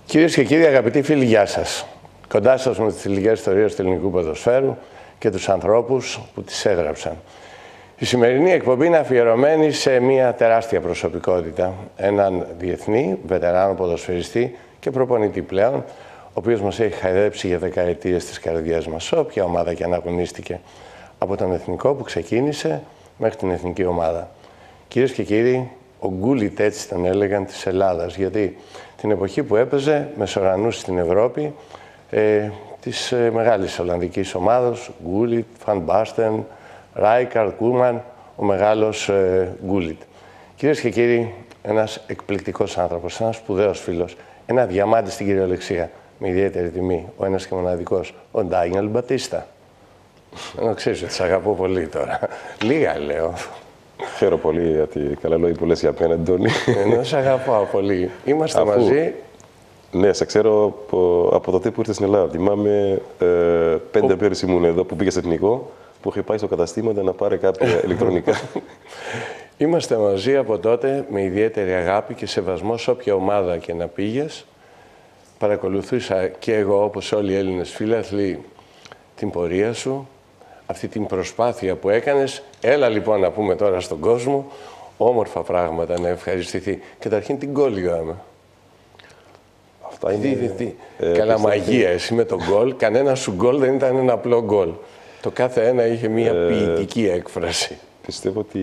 Κυρίες και κύριοι, αγαπητοί φίλοι, γεια σας. Κοντά σας με τις θηλυκές ιστορίες του ελληνικού ποδοσφαίρου και τους ανθρώπους που τις έγραψαν. Η σημερινή εκπομπή είναι αφιερωμένη σε μια τεράστια προσωπικότητα, έναν διεθνή, βετεράνο ποδοσφαιριστή και προπονητή πλέον, ο οποίος μας έχει χαϊδέψει για δεκαετίες στις καρδιές μας, όποια ομάδα και αν αγωνίστηκε, από τον εθνικό που ξεκίνησε μέχρι την εθνική ομάδα. Κυρίες και κύριοι, ο Γκούλιτ, έτσι τον έλεγαν, της Ελλάδας, γιατί την εποχή που έπαιζε μεσορανούς στην Ευρώπη της μεγάλης Ολλανδικής ομάδος, Γκούλιτ, Φαν Μπάστεν, Ράικαρντ, Κούμαν, ο μεγάλος Γκούλιτ. Κυρίες και κύριοι, ένας εκπληκτικός άνθρωπος, ένας σπουδαίος φίλος, ένα διαμάντι στην κυριολεξία, με ιδιαίτερη τιμή, ο ένας και μοναδικός, ο Ντάνιελ Μπατίστα. Ξέρεις ότι σ' αγαπώ πολύ τώρα. Λίγα λέω. Χαίρομαι πολύ γιατί καλά λόγια που λες για μένα, Αντώνη. Σ' αγαπάω πολύ. Είμαστε μαζί. Ναι, σε ξέρω από τότε που ήρθες στην Ελλάδα. Θυμάμαι 5 πέρυσι ήμουν εδώ που πήγα στο εθνικό, που είχε πάει στο καταστήματα να πάρει κάποια ηλεκτρονικά. Είμαστε μαζί από τότε με ιδιαίτερη αγάπη και σεβασμό σε όποια ομάδα και να πήγες. Παρακολουθούσα και εγώ, όπως όλοι οι Έλληνες φίλαθλοι, την πορεία σου, αυτή την προσπάθεια που έκανες. Έλα λοιπόν να πούμε τώρα στον κόσμο όμορφα πράγματα, να ευχαριστηθεί. Καταρχήν την γκολ είχαμε. Αυτά είναι... Καλά μαγεία, εσύ με τον γκολ. Κανένα σου γκολ δεν ήταν ένα απλό γκολ. Το κάθε ένα είχε μια ποιητική έκφραση. Πιστεύω ότι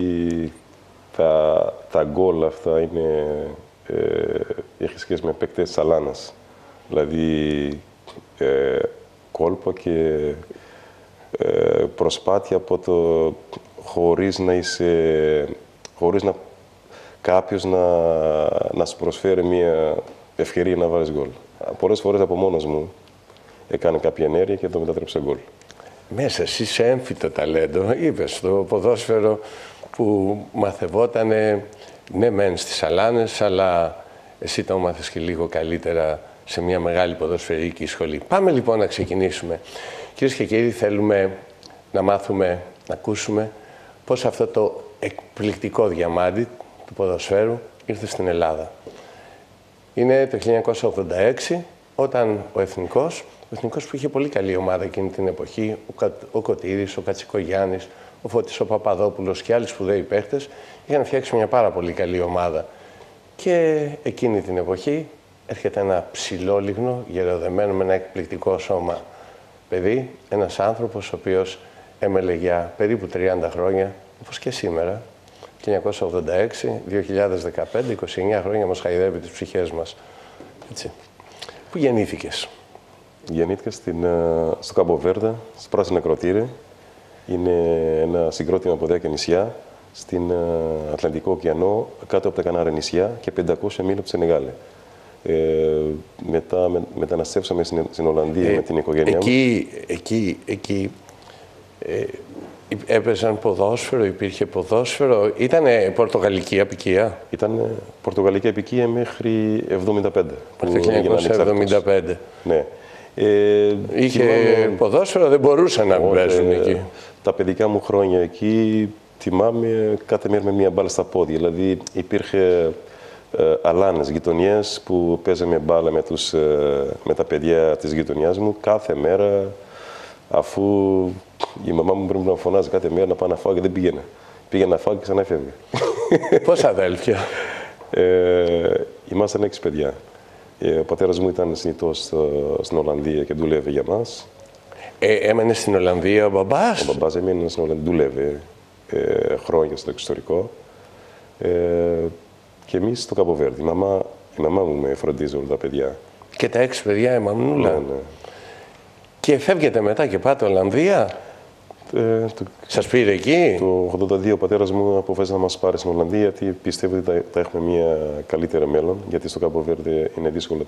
τα γκολ αυτά είναι, έχει σχέση με παίκτες της Αλάνας. Δηλαδή, κόλπο και προσπάθεια από το χωρίς να κάποιος να σου προσφέρει μια ευκαιρία να βάλεις γκολ. Πολλές φορές από μόνος μου έκανε κάποια ενέργεια και το μετάτρεψε γκολ. Μέσα εσύ σε έμφυτο ταλέντο, είπες, το ποδόσφαιρο που μαθευότανε, ναι μεν στις Αλάνες, αλλά εσύ το μάθες και λίγο καλύτερα σε μια μεγάλη ποδοσφαιρική σχολή. Πάμε λοιπόν να ξεκινήσουμε. Κυρίες και κύριοι, θέλουμε να μάθουμε, να ακούσουμε πώς αυτό το εκπληκτικό διαμάντι του ποδοσφαίρου ήρθε στην Ελλάδα. Είναι το 1986, όταν ο Εθνικός που είχε πολύ καλή ομάδα εκείνη την εποχή, ο Κωτήρης, ο Κατσικογιάννης, ο Φώτης ο Παπαδόπουλος και άλλοι σπουδαίοι παίχτες, είχαν φτιάξει μια πάρα πολύ καλή ομάδα. Και εκείνη την εποχή έρχεται ένα ψηλόλιγνο, γεροδεμένο με ένα εκπληκτικό σώμα παιδί, ένας άνθρωπος ο οποίος έμελε για περίπου 30 χρόνια, όπως και σήμερα, 1986, 2015, 29 χρόνια μας χαϊδεύει τις ψυχές μας. Έτσι. Πού γεννήθηκες? Γεννήθηκα στο Καμποβέρντε, στο Πράσινο Ακροτήρι. Είναι ένα συγκρότημα από 10 νησιά, στην Ατλαντικό ωκεανό, κάτω από τα Κανάρια νησιά και 500 μίλια από τη Σενεγάλη. Μετά μεταναστεύσαμε στην Ολλανδία με την οικογένειά μου. Εκεί έπαιζαν ποδόσφαιρο, υπήρχε ποδόσφαιρο. Ήτανε πορτογαλική απικία. Ήταν πορτογαλική απικία μέχρι 1975. Το 1975. Ναι. Είχε ποδόσφαιρο, δεν μπορούσαν να παίζουν εκεί. Τα παιδικά μου χρόνια εκεί θυμάμαι κάθε μέρα με μία μπάλα στα πόδια. Δηλαδή υπήρχε αλάνες, γειτονιές που παίζαμε μπάλα με τα παιδιά της γειτονιάς μου κάθε μέρα, αφού η μαμά μου πρέπει να φωνάζει κάθε μέρα να πάω να φάω και δεν πήγαινα. Πήγαινα να φάω και ξανά έφευγε. Πόσα αδέλφια? Ήμασταν 6 παιδιά. Ο πατέρας μου ήταν συνηθώς στην Ολλανδία και δούλευε για μας. Έμενε στην Ολλανδία ο μπαμπάς? Ο μπαμπάς έμενε στην Ολλανδία, δούλευε χρόνια στο εξωτερικό. Και εμείς στο Καμποβέρντι. Η μαμά μου με φροντίζει όλα τα παιδιά. Και τα 6 παιδιά η μαμνούλα. Ναι. Και φεύγετε μετά και πάτε Ολλανδία? Σας πήρε εκεί? Το 1982 ο πατέρας μου αποφάσισε να μας πάρει στην Ολλανδία, γιατί πιστεύω ότι θα έχουμε μια καλύτερο μέλλον. Γιατί στο Καμποβέρντι είναι δύσκολο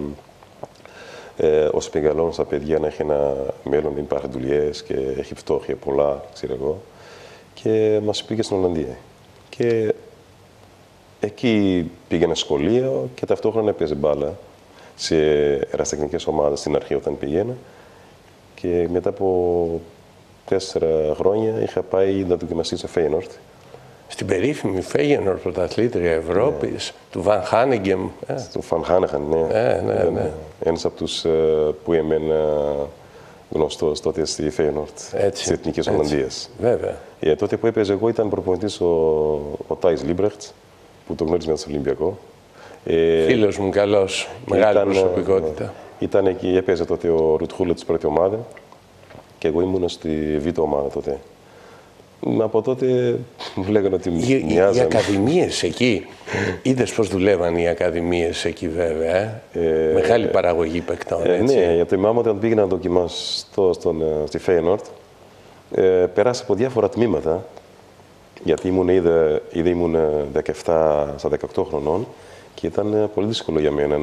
όσο μεγαλώνουν στα παιδιά να έχει ένα μέλλον, δεν υπάρχουν δουλειές και έχει φτώχεια πολλά, ξέρω εγώ. Και μας πήγε στην Ολλανδία. Και εκεί πήγαινε σχολείο και ταυτόχρονα έπαιζε μπάλα σε ερασιτεχνικές ομάδες στην αρχή όταν πήγαινα. Και μετά από 4 χρόνια είχα πάει να δοκιμαστεί σε Φέινορτ Στην περίφημη Φέγενορ πρωταθλήτρια Ευρώπης, του Βαν Χάνιγκεμ. Του Βαν Χάνιγκεμ, ναι. Ναι. Ένας από τους που έμενα γνωστός τότε στη Φέγενορτ, της Εθνικής Ολλανδίας. Βέβαια. Τότε που έπαιζε εγώ ήταν προπονητής ο Τάις Λίμπρεχτ, που το γνώριζε μετά στο Ολυμπιακό. Φίλος μου, καλός, μεγάλη προσωπικότητα. Ήταν εκεί, έπαιζε τότε ο Ρουτχούλε της πρώτη ομάδα και εγώ ήμουν στη β' ομάδα τότε. Από τότε μου λέγανε ότι μοιάζαμε. Οι ακαδημίες εκεί, είδες πώς δουλεύαν οι ακαδημίες εκεί βέβαια, μεγάλη παραγωγή παικτών, έτσι. Ναι, γιατί η μάμα όταν πήγε να δοκιμαστώ στη Φέινορτ, περάσα από διάφορα τμήματα, γιατί ήμουν 17 στα 18 χρονών και ήταν πολύ δύσκολο για μένα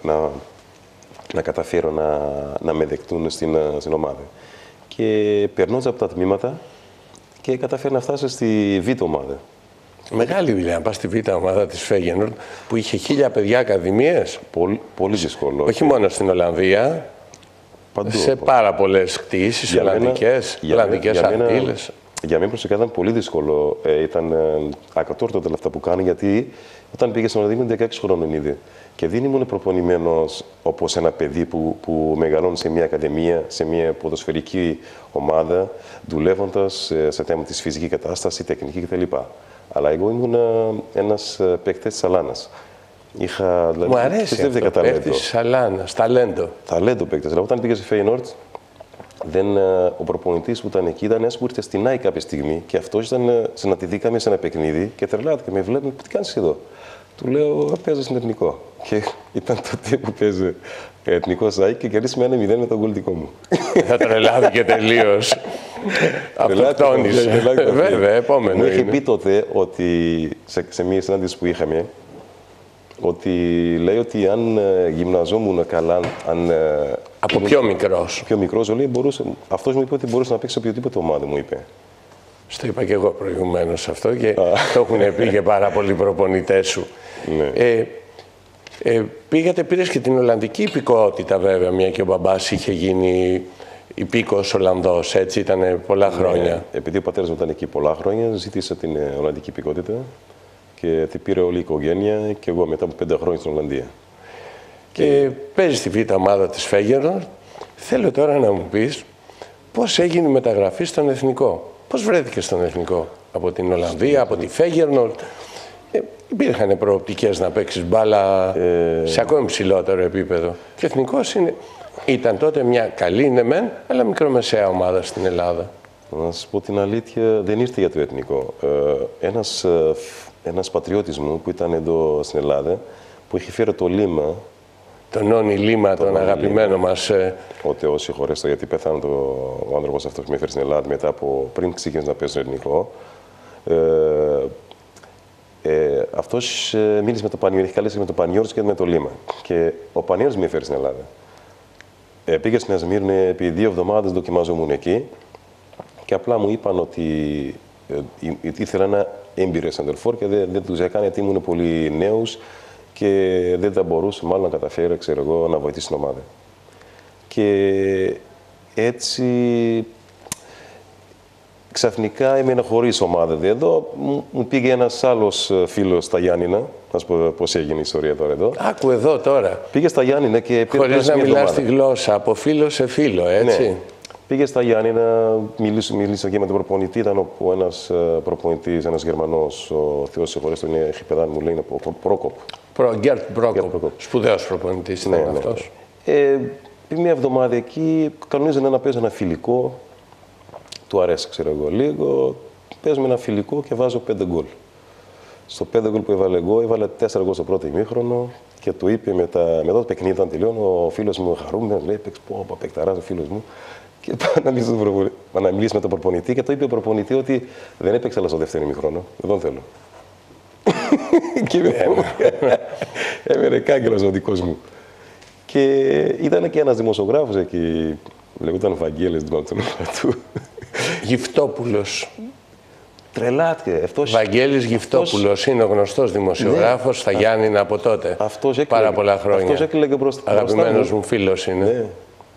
να καταφέρω να με δεκτούν στην ομάδα. Και περνώντας από τα τμήματα και καταφέρω να φτάσω στη β' ομάδα. Μεγάλη δουλειά, να πας στη β' ομάδα της Φέγενορντ που είχε 1000 παιδιά ακαδημίες. Πολύ δύσκολο. Όχι μόνο στην Ολλανδία, παντού, σε πάρα πολλές κτήσεις, ολλανδικές αρτήλες. Για μένα προσωπικά ήταν πολύ δύσκολο. Ήταν ακατόρθωτα όλα αυτά που κάνω, γιατί όταν πήγα στην Ολλανδία ήμουν 16 χρόνων ήδη. Και δεν ήμουν προπονημένος όπως ένα παιδί που μεγαλώνει σε μια ακαδημία, σε μια ποδοσφαιρική ομάδα, δουλεύοντας σε θέμα της φυσικής κατάστασης, τεχνική κτλ. Αλλά εγώ ήμουν ένας παίκτης της Αλάνας. Δηλαδή, μου αρέσει αυτό, παίκτης της Αλάνας, ταλέντο. Ταλέντο παίκτης. Αλλά όταν πήγα στη Φέινορτ, ο προπονητής που ήταν εκεί ήταν ένας που ήρθε στην ΑΕΚ κάποια στιγμή και αυτός συναντηθήκαμε σε ένα παιχνίδι και τρελάθηκε. Με βλέπει, τι κάνεις εδώ? Του λέω, παίζω στην Εθνικό. Και ήταν τότε που παίζει Εθνικό ΑΕΚ και κερδίσει με 1-0 με τον γκολ δικό μου. Θα τρελάθηκε τελείως. Αυτοκτόνησε. Βέβαια, επόμενο. Μου είχε πει τότε ότι σε μια συνάντηση που είχαμε, ότι λέει ότι αν γυμναζόμουν καλά, από πιο μικρός. Πιο μικρός, αυτός μου είπε ότι μπορούσε να παίξει σε οποιοδήποτε ομάδα, μου είπε. Στο είπα και εγώ προηγουμένως αυτό και το έχουν πει και πάρα πολλοί προπονητές σου. Ναι. Πήρες και την Ολλανδική υπηκότητα βέβαια, μια και ο μπαμπάς είχε γίνει υπήκος Ολλανδός, έτσι ήταν πολλά χρόνια. Ναι, επειδή ο πατέρας μου ήταν εκεί πολλά χρόνια, ζήτησα την Ολλανδική υπηκότητα και την πήρε όλη η οικογένεια και εγώ μετά από 5 χρόνια στην Ολλανδία. Και παίζεις στη β' ομάδα της Φέγενορντ. Θέλω τώρα να μου πεις πώς έγινε η μεταγραφή στον Εθνικό. Πώς βρέθηκες στον Εθνικό? Από την Ολλανδία, από τη Φέγενορντ. Υπήρχαν προοπτικές να παίξεις μπάλα σε ακόμη ψηλότερο επίπεδο. Και ο Εθνικός ήταν τότε μια καλή, ναι μεν, αλλά μικρομεσαία ομάδα στην Ελλάδα. Να σας πω την αλήθεια, δεν ήρθε για το Εθνικό. Ένας πατριώτης μου που ήταν εδώ στην Ελλάδα, που είχε φέρει το Λίμα. Τον Νόνι Λίμα, τον αγαπημένο μας. Ο Θεός συγχωρέστο, γιατί πέθανε ο άνθρωπος αυτός που με έφερε στην Ελλάδα πριν ξεκίνησε να παίζει στο Εθνικό. Αυτός μίλησε με το Πανιόρι, είχε καλέσει με το Πανιόρι και με το Λίμα. Και ο Πανιόρι με έφερε στην Ελλάδα. Πήγα στην Ασμύρνη, επί 2 εβδομάδες δοκιμάζομουν εκεί και απλά μου είπαν ότι ήθελα ένα έμπειρο σεντερφόρ και δεν τους έκανε γιατί ήμουν πολύ νέος και δεν θα μπορούσε μάλλον να καταφέρω, να βοηθήσει την ομάδα. Και έτσι ξαφνικά έμεινα χωρίς ομάδα. Εδώ μου πήγε ένας άλλος φίλος στα Γιάννηνα. Να σας πω πώς έγινε η ιστορία τώρα εδώ. Άκου εδώ τώρα. Πήγε στα Γιάννηνα και πήρε. Χωρίς να μιλάς τη γλώσσα, από φίλο σε φίλο, έτσι. Ναι. Πήγε στα Γιάννηνα, μίλησα και με τον προπονητή. Ήταν ένας προπονητής, ένας Γερμανός, ο Θεός συγχωρέστο, είναι χιπεδάν, μου λέει, ο Πρόκοπ. Γκέρτ Πρόκοπ. Σπουδαίος προπονητής ήταν αυτός. Μια εβδομάδα εκεί, κανονίζανε να παίζει ένα φιλικό. Του αρέσει, ξέρω εγώ, λίγο. Παίζουμε ένα φιλικό και βάζω 5 γκολ. Στο 5 γκολ που έβαλε εγώ, έβαλε 4 γκολ στο πρώτο ημίχρονο και του είπε μετά το παιχνίδι, όταν τελειώνει, ο φίλος μου χαρούμενος, λέει: Πω, παικταράς ο φίλος μου. Και πάει να μιλήσει με τον προπονητή και το είπε ο προπονητή ότι δεν έπαιξε αλλά στο δεύτερο ημίχρονο. Δεν τον θέλω. Και έμενε κάγκελος ο δικός μου. Και ήταν και ένας δημοσιογράφος εκεί, λέγονταν Βαγγέλης, το όνομα του. Γυφτόπουλος. Τρελάθηκε. Βαγγέλης Γυφτόπουλος είναι ο γνωστός δημοσιογράφος στα Γιάννηνα από τότε. Πάρα πολλά χρόνια. Αυτός έκλαιγε μπροστά. Αγαπημένος μου φίλος είναι. Ναι.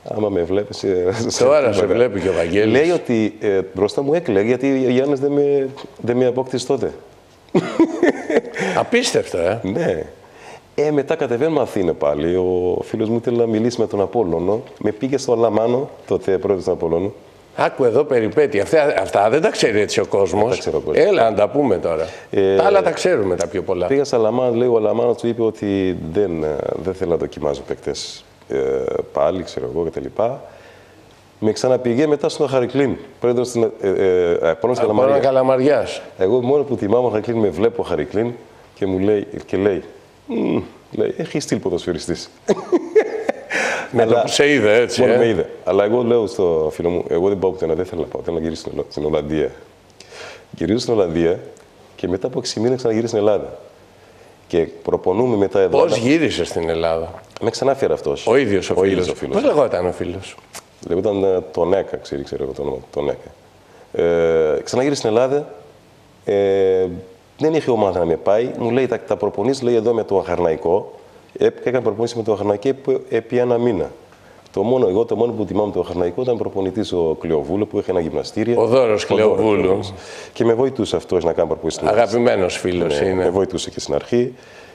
Άμα με βλέπεις... Τώρα σε βλέπει και ο Βαγγέλης. Λέει ότι μπροστά μου έκλαιγε γιατί ο Γιάννης δεν με απόκτησε τότε. Απίστευτο, Ναι. Μετά κατεβαίνουμε Αθήνα πάλι. Ο φίλος μου ήθελε να μιλήσει με τον Απόλλωνο. Με πήγε στο Λαμάνο, τότε πρόεδρος του Απόλλωνο. Άκου εδώ περιπέτεια. Αυτά δεν τα ξέρει έτσι ο κόσμος. Έλα να τα πούμε τώρα. Τα άλλα τα ξέρουμε τα πιο πολλά. Πήγα στο Λαμάνο, λέει ο Λαμάνο του είπε ότι δεν θέλω να δοκιμάζω παίκτες πάλι, ξέρω εγώ κτλ. Με ξαναπηγέ μετά στον Χαρικλίν. Πρόεδρος της Απόλλωνα Καλαμαριάς. Εγώ μόνο που θυμάμαι ο Χαρικλίν με βλέπω ο Χαρικλίν και μου λέει, λέει έχει στυλ ποδοσφαιριστής. Με το που σε είδε, έτσι. Μόνο με είδε. Αλλά εγώ λέω στο φίλο μου, εγώ δεν πάω πουθενά, δεν θέλω να πάω. Θέλω να γυρίσω στην Ολλανδία. Γυρίζω στην Ολλανδία και μετά από 6 μήνες ξαναγυρίσω στην Ελλάδα. Και προπονούμε μετά εδώ. Πώς γύρισες στην Ελλάδα? Με ξανάφερε αυτός. Ο ίδιος ο φίλος. Πώς λεγόταν ο φίλος? Λέγονταν τον Έκα, ξέρω εγώ το όνομα. Τον Έκα. Ξαναγύρισε στην Ελλάδα. Δεν είχε ομάδα να με πάει. Μου λέει τα προπονείς, λέει εδώ με το Αχαρναϊκό. Έκανε προπονήσεις με το Αχαρναϊκό επί 1 μήνα. Το μόνο που θυμάμαι το Αχαρναϊκό ήταν προπονητής ο Κλεοβούλου που είχε ένα γυμναστήριο. Ο Δώρος Κλεοβούλου. Και με βοηθούσε αυτός να κάνει προπονήσεις. Αγαπημένος φίλος είναι. Με βοηθούσε και στην αρχή.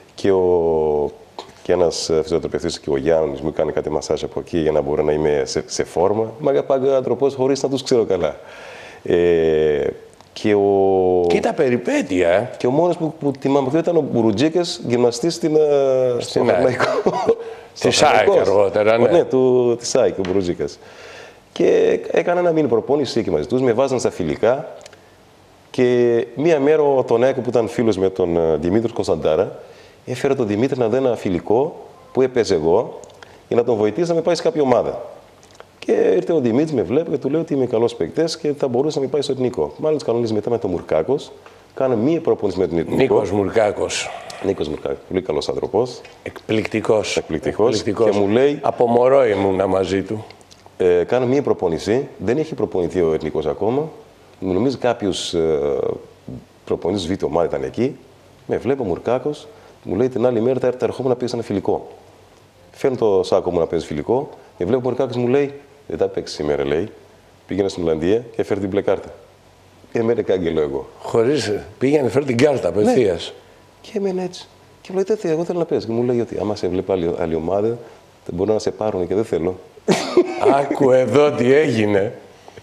Και ένας φυσιοθεραπευτής και ο Γιάννης μου έκανε κάτι μασάζ από εκεί για να μπορώ να είμαι σε φόρμα. Μα αγαπάγα άνθρωπος χωρίς να τους ξέρω καλά. Κοίτα περιπέτεια. Και ο μόνος που θυμάμαι ήταν ο Μπουρουτζίκας, γυμναστής στην Αχαρναϊκό. Τη ΣΑΕΚ αργότερα, ναι. Ναι, τη ΣΑΕΚ, ο Μπουρουτζίκας. Και έκανα ένα μήνυ προπόνηση εκεί μαζί τους, με βάζαν στα φιλικά. Και μία μέρα τον Έκο που ήταν φίλος με τον Δημήτρη Κωνσταντάρα, έφερε τον Δημήτρη να δει ένα φιλικό που έπαιζε εγώ για να τον βοηθήσει να με πάει σε κάποια ομάδα. Και ήρθε ο Δημήτρης, με βλέπει και του λέει ότι είμαι καλός παίκτης και θα μπορούσε να με πάει στο εθνικό. Μάλιστα, κανονίζει μετά με τον Μουρκάκος. Κάνω μία προπόνηση με τον εθνικό. Νίκος Μουρκάκος. Πολύ καλός άνθρωπος. Εκπληκτικός. Και μου λέει. Από μωρό ήμουνα μαζί του. Κάνω μία προπόνηση. Δεν έχει προπονηθεί ο εθνικός ακόμα. Μου νομίζει κάποιος προπονητής β' ομάδα ήταν εκεί. Με βλέπει ο Μουρκάκος. Μου λέει την άλλη μέρα θα ερχόμουν να παίξει ένα φιλικό. Φέρνω το σάκο μου να παίζει φιλικό. Με βλέπει ο Μουρκάκος μου λέει: δεν θα παίξει σήμερα, λέει. Πήγαινε στην Ολλανδία και έφερε την μπλε κάρτα. Και έμενε κάγκελο εγώ. Χωρίς. Πήγαινε, φέρει την κάρτα απευθείας. Ναι. Και έμενε έτσι. Και μου λέει: εγώ θέλω να παίζει. Και μου λέει ότι άμα σε βλέπει άλλη ομάδα, δεν μπορούν να σε πάρουν και δεν θέλω. Άκου εδώ τι έγινε.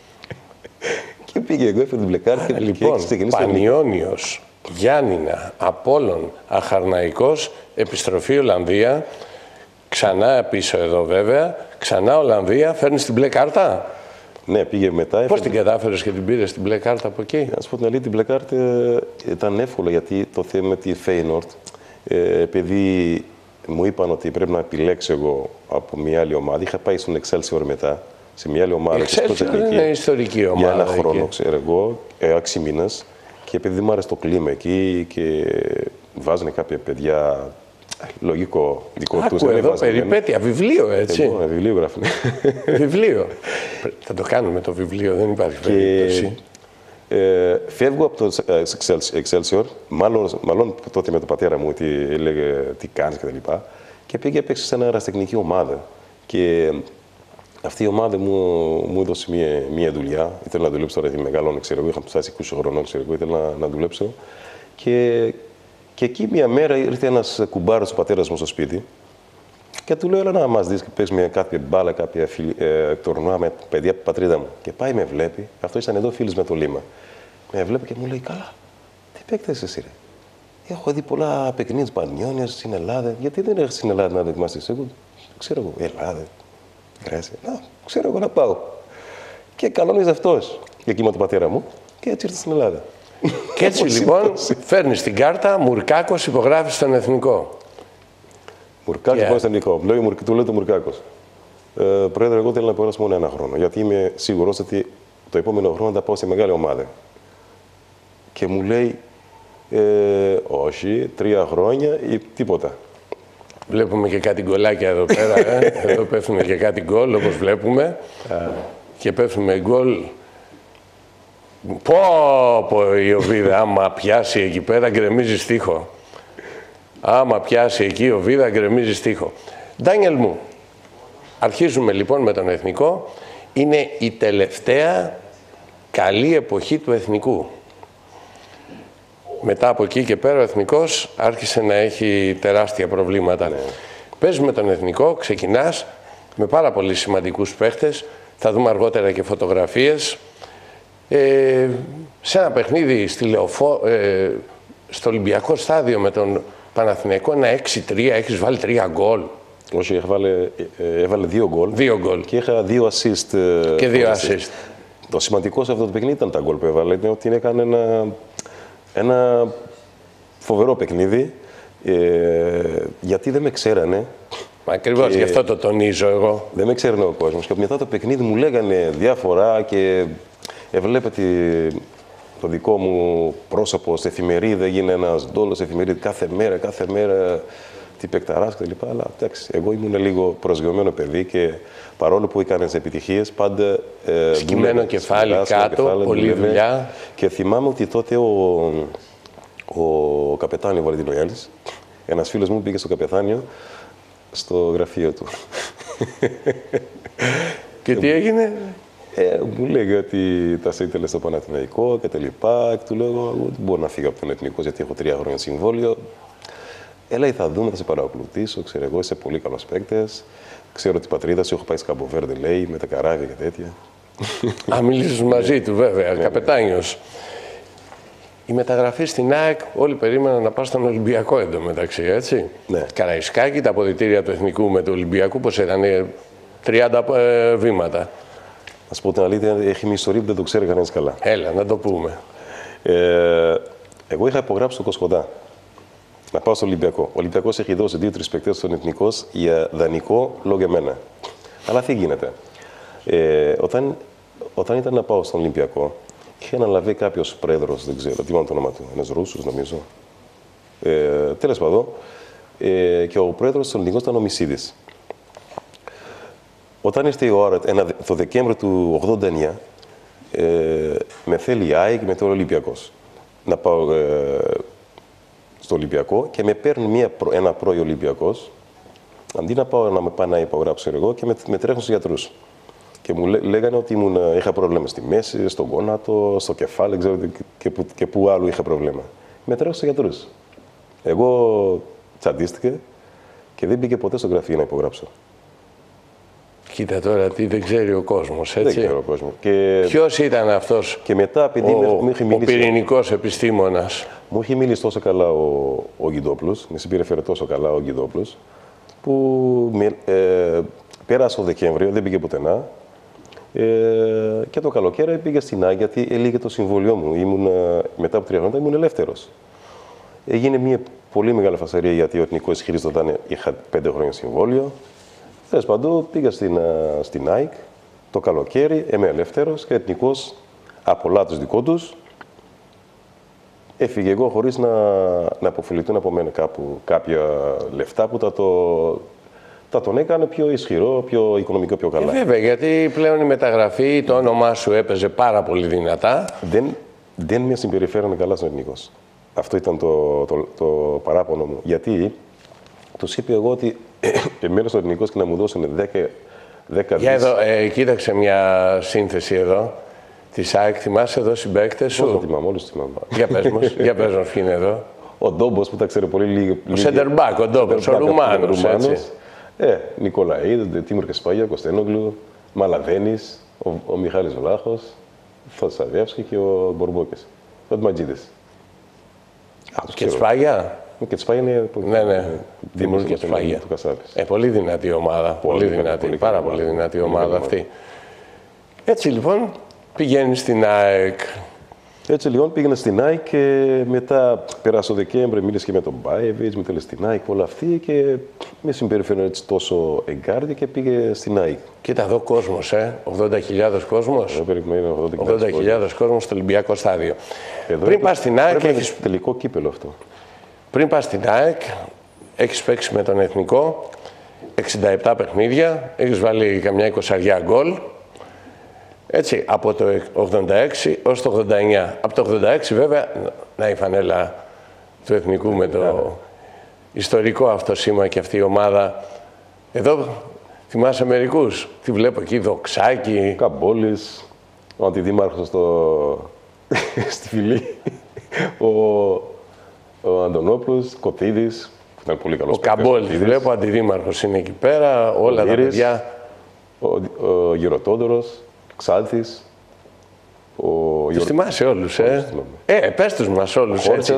Και πήγε εγώ, έφερε την μπλε κάρτα. Λοιπόν, Πανιώνιος, Γιάννηνα, Απόλλων, Αχαρναϊκός, επιστροφή Ολλανδία. Ξανά πίσω εδώ βέβαια, ξανά Ολλανδία, φέρνεις την μπλε κάρτα. Ναι, πήγε μετά. Πώς την κατάφερες και την πήρες την μπλε κάρτα από εκεί? Να σου πω την αλήθεια, την μπλε κάρτα ήταν εύκολο γιατί το θέμα με τη Φέινορτ, επειδή μου είπαν ότι πρέπει να επιλέξω εγώ από μια άλλη ομάδα, είχα πάει στον Excelsior μετά, σε μια άλλη ομάδα. Excelsior είναι ιστορική ομάδα. Για 1 χρόνο, ξέρω εγώ, 6 μήνες. Και επειδή μου άρεσε το κλίμα εκεί και βάζανε κάποια παιδιά. Λογικό δικό τους. Άκου εδώ περιπέτεια, βιβλίο έτσι. Βιβλίο γράφει. Βιβλίο. Θα το κάνουμε το βιβλίο, δεν υπάρχει περίπτωση. Φεύγω από το Excelsior, μάλλον τότε με τον πατέρα μου, ότι έλεγε τι κάνεις κτλ. Και πήγε παίξει σε μια αεραστεχνική ομάδα. Και αυτή η ομάδα μου έδωσε μια δουλειά. Ήθελα να δουλέψω τώρα, γιατί μεγαλώνω, ξέρω εγώ. Είχα φτάσει 20 χρονών, ξέρω εγώ. Ήθελα να δουλέψω. Και εκεί μια μέρα ήρθε ένας κουμπάρος του πατέρας μου στο σπίτι και του λέω: έλα να μας δεις και παίζουμε κάποια μπάλα, κάποια τουρνουά με παιδιά από την πατρίδα μου. Και πάει, με βλέπει. Αυτό ήταν εδώ φίλος με το Λίμα. Με βλέπει και μου λέει: καλά, τι παίκτες εσύ, ρε. Έχω δει πολλά παιχνίδια Πανιώνιας στην Ελλάδα. Γιατί δεν έρχεσαι στην Ελλάδα να δοκιμάσεις? Εγώ ξέρω εγώ, Ελλάδα, Γρέσια. Να, ξέρω εγώ να πάω. Και κανόνιζε αυτός εκεί με τον πατέρα μου και έτσι ήρθε στην Ελλάδα. Και έτσι λοιπόν φέρνεις την κάρτα, Μουρκάκος, υπογράφεις στον εθνικό. Μουρκάκος, υπογράφεις στον εθνικό. Του λέω το Μουρκάκος. Πρόεδρε, εγώ θέλω να υπογράψω μόνο 1 χρόνο. Γιατί είμαι σίγουρος ότι το επόμενο χρόνο θα πάω σε μεγάλη ομάδα. Και μου λέει, όχι, 3 χρόνια ή τίποτα. Βλέπουμε και κάτι γκολάκια εδώ πέρα. Εδώ πέφτουμε και κάτι γκολ, όπως βλέπουμε. Και πέφτουμε γκολ. Πω η Οβίδα, άμα πιάσει εκεί πέρα, γκρεμίζει στίχο. Άμα πιάσει εκεί η Οβίδα, γκρεμίζει στίχο. Ντάνιελ μου, Αρχίζουμε λοιπόν με τον Εθνικό. Είναι η τελευταία καλή εποχή του Εθνικού. Μετά από εκεί και πέρα ο Εθνικός άρχισε να έχει τεράστια προβλήματα. Ναι. Παίζεις με τον Εθνικό, ξεκινάς με πάρα πολύ σημαντικούς παίχτες. Θα δούμε αργότερα και φωτογραφίες. Σε ένα παιχνίδι στο Ολυμπιακό στάδιο με τον Παναθηναϊκό, ένα 6-3, έχεις βάλει 3 γκολ. Όχι, έβαλε 2 γκολ. 2 γκολ. Και είχα 2 assist. Και 2 assist. Το σημαντικό σε αυτό το παιχνίδι ήταν τα γκολ που έβαλε. Είναι ότι έκανε ένα φοβερό παιχνίδι. Γιατί δεν με ξέρανε. Ακριβώς, γι' αυτό το τονίζω εγώ. Δεν με ξέρανε ο κόσμος. Και μετά το παιχνίδι μου λέγανε διάφορα και έβλεπε το δικό μου πρόσωπο στην εφημερίδα. Έγινε ένας ντόλος εφημερίδα κάθε μέρα. Τι παικταράς και τα λοιπά. Αλλά εντάξει, εγώ ήμουν λίγο προσγειωμένο παιδί και παρόλο που έκανες επιτυχίες, πάντα. Σκυμμένο κεφάλι κάτω, πολλή δουλειά. Και θυμάμαι ότι τότε ο καπετάνιο Βαλεντινογιάννης, ένας φίλος μου πήγε στο καπετάνιο στο γραφείο του. Και τι έγινε? Μου λέγε ότι τα ήθελε στο Παναθηναϊκό και τα λοιπά. Και του λέω: δεν μπορώ να φύγω από τον Εθνικό γιατί έχω 3 χρόνια συμβόλαιο. Έλα, θα δούμε, θα σε παρακολουθήσω. Ξέρω εγώ, είσαι πολύ καλός παίκτης. Ξέρω ότι η πατρίδα σου, έχω πάει στο Καμποβέρντε, λέει, με τα καράβια και τέτοια. Α, μιλήσεις μαζί του, βέβαια, καπετάνιος. Η μεταγραφή στην ΑΕΚ, όλοι περίμεναν να πας στον Ολυμπιακό εντωμεταξύ, έτσι. Ναι. Καραϊσκάκη, τα αποδυτήρια του Εθνικού με του Ολυμπιακού, πώς ήταν, 30 βήματα. Να σου πω την αλήθεια, έχει μια ιστορία που δεν το ξέρει κανένας καλά. Έλα, να το πούμε. Εγώ είχα υπογράψει το Κοσκοντά να πάω στο Ολυμπιακό. Ο Ολυμπιακός έχει δώσει 2-3 παίκτες στον Εθνικό για δανεικό λόγω εμένα. Αλλά τι γίνεται. Όταν ήταν να πάω στον Ολυμπιακό, είχε αναλαβεί κάποιος πρόεδρος, δεν ξέρω, τι το όνομα του, ένας Ρούσος νομίζω. Τέλος πάντων, και ο πρόεδρος του Εθνικού ήταν ο Μισίδης. Όταν ήρθε η ώρα, το Δεκέμβριο του 1989, με θέλει η ΑΕΚ, με θέλει ο Ολυμπιακός να πάω στο Ολυμπιακό και με παίρνει ένα πρώην Ολυμπιακός, αντί να πάω να με πάει να υπογράψω εγώ και με τρέχουν στους γιατρούς. Και μου λέγανε ότι είχα πρόβλημα στη μέση, στον γόνατο, στο κεφάλι, ξέρω και πού άλλο είχα πρόβλημα. Με τρέχουν στους γιατρούς. Εγώ τσαντίστηκε και δεν πήγε ποτέ στο γραφείο να υπογράψω. Κοίτα τώρα τι δεν ξέρει ο κόσμος, έτσι. Δεν ξέρω ο κόσμος. Ποιος ήταν αυτός και μετά, επειδή ο πυρηνικός επιστήμονας? Μου είχε μιλήσει τόσο καλά ο Γκυδόπουλος, με συμπεριφέρε τόσο καλά ο Γκυδόπουλος, που πέρασε ο Δεκέμβριο, δεν πήγε πουθενά. Και το καλοκαίρι πήγα στην ΑΕΚ γιατί έλυγε το συμβόλαιό μου. Μετά από 3 χρόνια ήμουν ελεύθερος. Έγινε μια πολύ μεγάλη φασαρία γιατί ο Εθνικός ισχυριζόταν είχα 5 χρόνια συμβόλαιο. Τέλος πάντων, πήγα στην ΑΕΚ το καλοκαίρι, είμαι ελεύθερος και Εθνικός από λάθος δικό τους. Έφυγε εγώ χωρίς να αποφεληθούν από μένα κάποια λεφτά που θα τον έκανε πιο ισχυρό, πιο οικονομικό, πιο καλά. Βέβαια, γιατί πλέον η μεταγραφή, το όνομά σου έπαιζε πάρα πολύ δυνατά. Δεν με συμπεριφέρανε καλά στον Εθνικός. Αυτό ήταν το παράπονο μου. Γιατί τους είπε εγώ ότι εμένα στο Εθνικός και να μου δώσουν 10 για εδώ, κοίταξε μια σύνθεση εδώ. Της ΑΕΚ, θυμάσαι εδώ συμπαίκτες σου? Πώς θυμάμαι, όλους θυμάμαι. Για πες μας, ποιοι είναι εδώ. Ο Ντόμπος που τα ξέρει πολύ λίγο. Ο Σέντερμπακ, ο Ντόμπος, ο Ρουμάνος, έτσι. Νικολαίδη, Τίμουρ Κεσπάγια, Κωστένογλου, Μαλαβένης, ο Μιχάλης Βλάχος, ο Σαβιεύσκη και ο Μπορμπόκης. Ο Ματζίδης. Κεσπάγια. Ο Κεσπάγια είναι. Ναι. Τίμουρ Κεσπάγια. Πολύ δυνατή ομάδα. Πάρα πολύ δυνατή ομάδα αυτή. Έτσι λοιπόν. Πηγαίνει στην ΑΕΚ. Έτσι λοιπόν πήγαινα στην ΑΕΚ και μετά πέρασε ο Δεκέμβρη, μίλησε και με τον Μπάιεβιτς, με τέλος στην ΑΕΚ, όλα αυτή και με συμπεριφέρω έτσι τόσο εγκάρδια και πήγε στην ΑΕΚ. Κοίτα εδώ κόσμος, 80.000 κόσμος. 80.000 κόσμος στο Ολυμπιακό στάδιο. Πριν πας στην ΑΕΚ έχεις... τελικό κύπελο αυτό. Πριν πας στην ΑΕΚ έχεις παίξει με τον Εθνικό 67 παιχνίδια, έχεις βάλει καμιά 20 γκολ. Έτσι, από το 86 ως το 89. Από το 86 βέβαια, να η φανέλα του Εθνικού με το ιστορικό αυτό σήμα και αυτή η ομάδα. Εδώ Θυμάσαι μερικούς? Τι βλέπω εκεί, Δοξάκη. Καμπόλης, ο αντιδήμαρχος στη Φυλή, ο Αντωνόπουλος, Κωτίδης, που ήταν πολύ καλός. Ο Καμπόλης, βλέπω, αντιδήμαρχος είναι εκεί πέρα, όλα τα παιδιά. Ο Γεροτόδωρος, Ξάλθης, Τους θυμάσαι όλους, πες τους μας όλους, έτσι.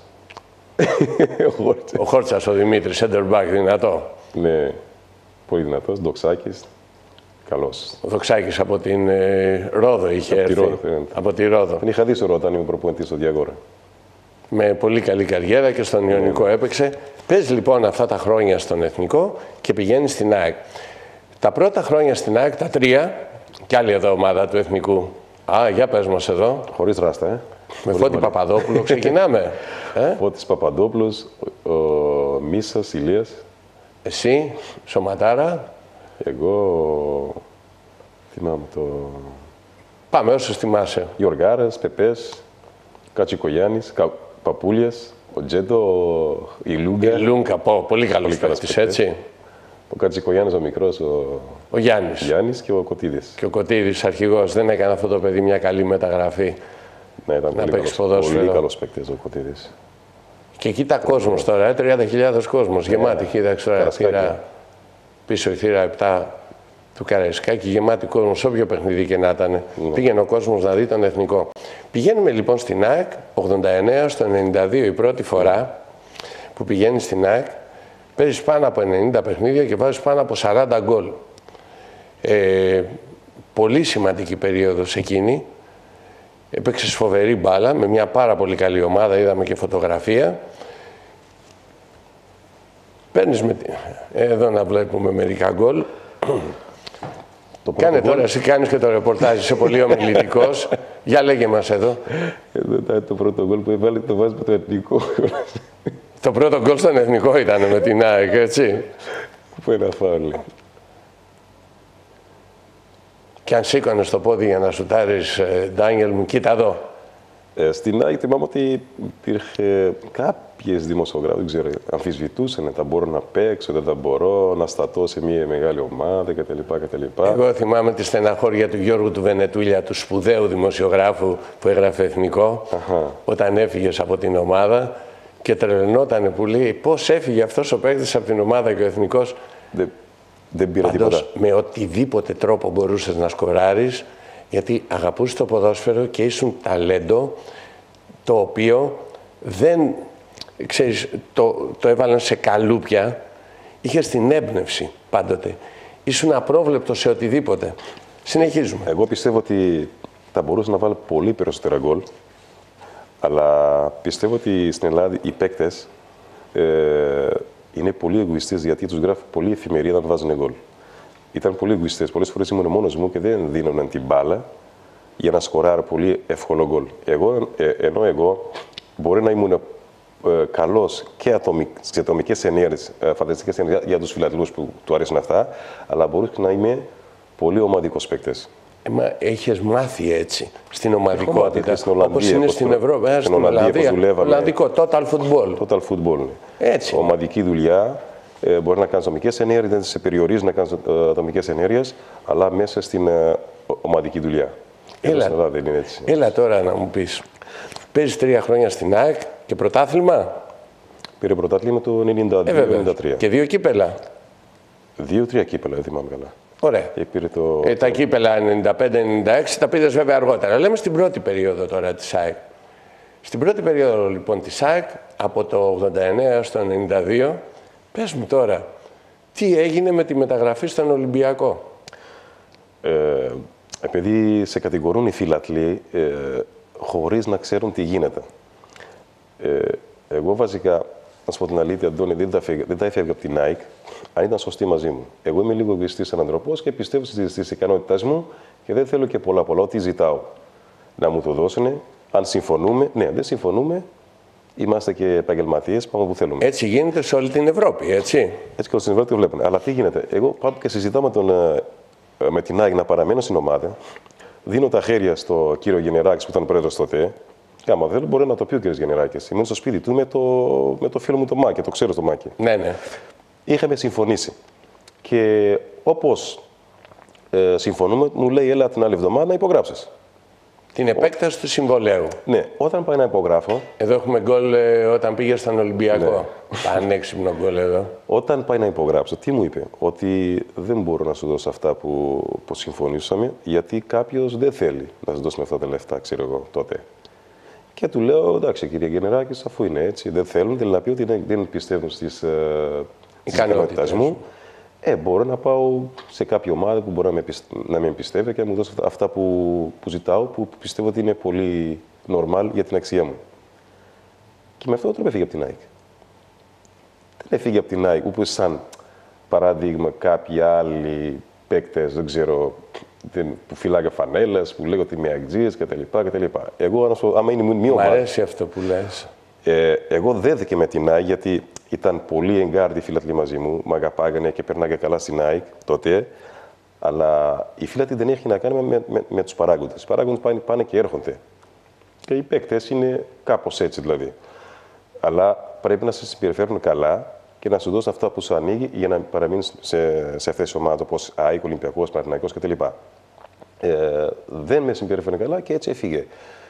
Ο Χόρτσας, ο Δημήτρης, center back, δυνατό. Ναι, πολύ δυνατός, Δοξάκης, καλός. Ο Δοξάκης από την Ρόδο είχε έρθει. Από τη Ρόδο. Τον είχα δει στο Ρόδο, όταν ήμουν προπονητής στο Διαγόρα. Με πολύ καλή καριέρα και στον Ιωνικό έπαιξε. Παίζει λοιπόν αυτά τα χρόνια στον Εθνικό και πηγαίνει στην ΑΕΚ. Τα πρώτα χρόνια στην ΑΕΚ, τα 3, κι άλλη εδώ ομάδα του Εθνικού. Για πες μας εδώ. Χωρίς ράστα, Με Φώτη Παπαδόπουλο ξεκινάμε. Φώτης Παπαδόπουλος, ο Μίσας, Ηλίας. Εσύ, Σωματάρα. Εγώ, θυμάμαι Πάμε όσους θυμάσαι. Γιωργάρας, Πεπές, Κατσικογιάννης, Παπούλιας, ο Τζέντο, η Λούγκα. Η Λούγκα, πολύ καλός παίκτης, έτσι. Ο Κατσικογιάννης ο μικρός, ο Γιάννης και ο Κωτίδης. Και ο Κωτίδης αρχηγός. Δεν έκανε αυτό το παιδί μια καλή μεταγραφή. Ναι, ήταν πολύ καλός παίκτης ο Κωτίδης. Και κοίτα κόσμος τώρα, 30.000 κόσμος, γεμάτη. Κοίταξε τώρα, πίσω η θύρα 7 του Καραϊσκάκη, γεμάτη κόσμος, όποιο παιχνίδι και να ήταν. Πήγαινε ο κόσμος να δει τον Εθνικό. Πηγαίνουμε λοιπόν στην ΑΕΚ, 89 στο 92 η πρώτη φορά που πηγαίνει στην ΑΕΚ. Παίζεις πάνω από 90 παιχνίδια και βάζεις πάνω από 40 γκολ. Πολύ σημαντική περίοδος εκείνη. Έπαιξες φοβερή μπάλα με μια πάρα πολύ καλή ομάδα, είδαμε και φωτογραφία. Παίρνεις εδώ να βλέπουμε μερικά γκολ. Κάνε τώρα, εσύ κάνεις και το ρεπορτάζ, είσαι πολύ ομιλητικός. Για λέγε μας εδώ. Το πρώτο γκολ που έβαλε το βάζει με το Εθνικό. Το πρώτο γκολ στον Εθνικό ήταν με την ΑΕΚ, έτσι. Που ένα φάουλ. Και αν σήκωνες το πόδι για να σουτάρεις, Ντάνιελ μου, κοίτα εδώ. Στην ΑΕΚ θυμάμαι ότι υπήρχε κάποιες δημοσιογράφοι, δεν ξέρω, αμφισβητούσαν, θα μπορώ να παίξω, δεν θα μπορώ να σταθώ σε μια μεγάλη ομάδα κτλ. Εγώ θυμάμαι τη στεναχώρια του Γιώργου του Βενετούλια, του σπουδαίου δημοσιογράφου που έγραφε Εθνικό, όταν έφυγες από την ομάδα και τρελνότανε που λέει πώς έφυγε αυτός ο παίκτης από την ομάδα και ο Εθνικός. Δεν πήρα τίποτα. Με οτιδήποτε τρόπο μπορούσες να σκοράρεις, γιατί αγαπούσες το ποδόσφαιρο και ήσουν ταλέντο το οποίο δεν, ξέρεις, το έβαλαν σε καλούπια. Είχες την έμπνευση πάντοτε. Ήσουν απρόβλεπτο σε οτιδήποτε. Συνεχίζουμε. Εγώ πιστεύω ότι θα μπορούσα να βάλω πολύ περισσότερα γκολ, αλλά πιστεύω ότι στην Ελλάδα οι παίκτες είναι πολύ εγωιστές, γιατί τους γράφει πολύ εφημερίδα να βάζουν γκολ. Ήταν πολύ εγωιστές. Πολλές φορές ήμουν μόνος μου και δεν δίνονταν την μπάλα για να σκοράρω πολύ εύκολο γκολ. Ενώ εγώ μπορεί να ήμουν καλός και σε ατομικές ενέργειες, φανταστικές ενέργειες για τους φιλαθλούς που του αρέσουν αυτά, αλλά μπορούσα να είμαι πολύ ομαδικός παίκτης. Έχεις μάθει έτσι στην ομαδικότητα, όπως είναι στην Ευρώπη, στην Ολλανδία, Ολλανδικό, total football. Total football. Έτσι. Ομαδική δουλειά, μπορεί να κάνεις ατομικές ενέργειες, δεν σε περιορίζει να κάνεις ατομικές ενέργειες, αλλά μέσα στην ομαδική δουλειά. Δεν είναι έτσι. Έλα τώρα να μου πεις, παίζεις 3 χρόνια στην ΑΕΚ και πρωτάθλημα. Πήρε πρωτάθλημα το 92-93. Και 2 κύπελα. 2-3 κύπελα, δεν θυμάμαι καλά. Ωραία. Τα κύπελα 95-96 τα πήρες βέβαια αργότερα. Λέμε στην πρώτη περίοδο τώρα της ΑΕΚ. Στην πρώτη περίοδο λοιπόν της ΑΕΚ, από το 89 στο 92, πες μου τώρα, τι έγινε με τη μεταγραφή στον Ολυμπιακό. Επειδή σε κατηγορούν οι φιλαθλοί χωρίς να ξέρουν τι γίνεται. Εγώ βασικά, να σου πω την αλήθεια, Αντώνη, δεν θα έφευγα από την ΑΕΚ αν ήταν σωστή μαζί μου. Εγώ είμαι λίγο εγωιστής ανθρωπός και πιστεύω στις ικανότητές μου και δεν θέλω και πολλά. Ό,τι ζητάω να μου το δώσουν. Αν συμφωνούμε, ναι, δεν συμφωνούμε, είμαστε και επαγγελματίες, πάμε που θέλουμε. Έτσι γίνεται σε όλη την Ευρώπη, έτσι. Έτσι και στην Ευρώπη το βλέπουν. Αλλά τι γίνεται, εγώ πάω και συζητάω με την ΑΕΚ να παραμένω στην ομάδα. Δίνω τα χέρια στο κύριο Γενεράκης που ήταν πρόεδρος τότε. Και άμα δεν μπορεί να το πει ο κύριος Γενεράκης. Ήμουν στο σπίτι του με το φίλο μου το Μάκη, το ξέρω το Μάκη. Ναι, ναι. Είχαμε συμφωνήσει. Και όπως συμφωνούμε, μου λέει έλα την άλλη εβδομάδα να υπογράψεις. Την επέκταση του συμβολέου. Ναι, όταν πάει να υπογράφω. Εδώ έχουμε γκολ όταν πήγε στον Ολυμπιακό. Ναι. Πανέξυπνο γκολ εδώ. Όταν πάει να υπογράψω, τι μου είπε? Ότι δεν μπορώ να σου δώσω αυτά που συμφωνήσαμε, γιατί κάποιος δεν θέλει να σου δώσουμε αυτά τα λεφτά, ξέρω εγώ τότε. Και του λέω, εντάξει κύριε Γενεράκη, αφού είναι έτσι, δεν θέλουν, δηλαδή να πει ότι δεν πιστεύουν στις ικανότητες μου. Μπορώ να πάω σε κάποια ομάδα που μπορεί να με εμπιστεύει και να μου δώσει αυτά που ζητάω, που πιστεύω ότι είναι πολύ normal για την αξία μου. Και με αυτόν τον τρόπο έφυγε από την ΑΕΚ. Δεν έφυγε από την ΑΕΚ, όπως σαν παράδειγμα κάποιοι άλλοι παίκτες, δεν ξέρω, που φυλάγε φανέλες, που λέγω ότι είμαι αεκτζής κτλ. Εγώ, άμα είναι μία ομάδα. Μ' αρέσει αυτό που λες. Εγώ δέθηκε με την ΑΕΚ, γιατί ήταν πολύ εγκάρδοι οι φίλατλοι μαζί μου, μ' αγαπάγανε και περνάγα καλά στην ΑΕΚ τότε. Αλλά η φίλατλοι δεν έχει να κάνει με τους παράγοντες. Οι παράγοντες πάνε και έρχονται. Και οι παίκτες είναι κάπως έτσι δηλαδή. Αλλά πρέπει να σε συμπεριφέρουν καλά και να σου δώσουν αυτά που σου ανοίγει για να παραμείνεις σε αυτές τις ομάδες, όπως ΑΕΚ, Ολυμπιακός, Παναθηναϊκός κτλ. Δεν με συμπεριφέρουν καλά και έτσι έφυγε.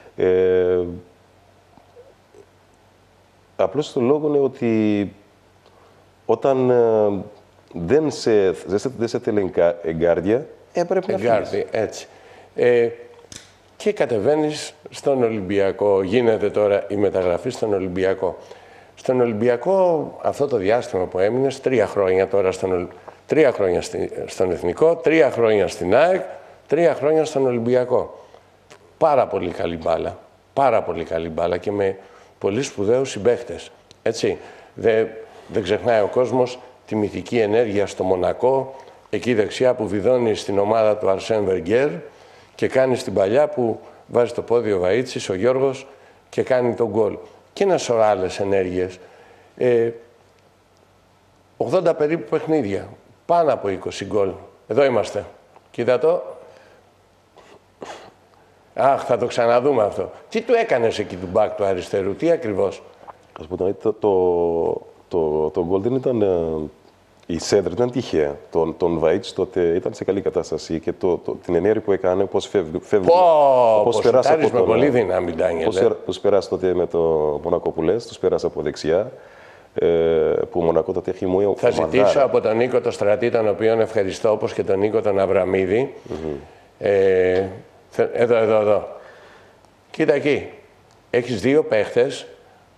Απλώς το λόγο είναι ότι όταν δεν σε θέλει εγκάρδια, πρέπει να φύγεις. Έτσι. Και κατεβαίνεις στον Ολυμπιακό. Γίνεται τώρα η μεταγραφή στον Ολυμπιακό. Στον Ολυμπιακό αυτό το διάστημα που έμεινες, 3 χρόνια τώρα 3 χρόνια στον Εθνικό, 3 χρόνια στην ΑΕΚ, 3 χρόνια στον Ολυμπιακό. Πάρα πολύ καλή μπάλα. Πάρα πολύ καλή μπάλα και με πολύ σπουδαίους συμπαίχτες. Έτσι. Δεν ξεχνάει ο κόσμος τη μυθική ενέργεια στο Μονακό, εκεί δεξιά που βιδώνει στην ομάδα του Αρσέν Βενγκέρ και κάνει στην παλιά που βάζει το πόδι ο Βαΐτσης, ο Γιώργος και κάνει τον γκολ. Και ένα σωρό άλλες ενέργειες. 80 περίπου παιχνίδια. Πάνω από 20 γκολ. Εδώ είμαστε. Κοίτα το. Αχ, θα το ξαναδούμε αυτό. Τι του έκανες εκεί του μπακ του αριστερού, τι ακριβώς? Ας πούμε, το γκολ δεν ήταν... Η σέντρα ήταν τυχαία. Τον Βαΐτς τότε ήταν σε καλή κατάσταση και την ενέργεια που έκανε, πώς φεύγει. Πώς περάσει με πολύ δύναμη, Ντάνιελ. Πώς περάσει τότε με το Μονακό που λες, τους πέρασε από δεξιά. Που ο Μονακό τότε έχει μόνο... Θα ζητήσω από τον Νίκο το Στρατή, τον οποίον ευχαριστώ, όπως και τον Νίκο τον Αβραμίδη. Εδώ. Κοίτα εκεί. Έχεις 2 παίχτες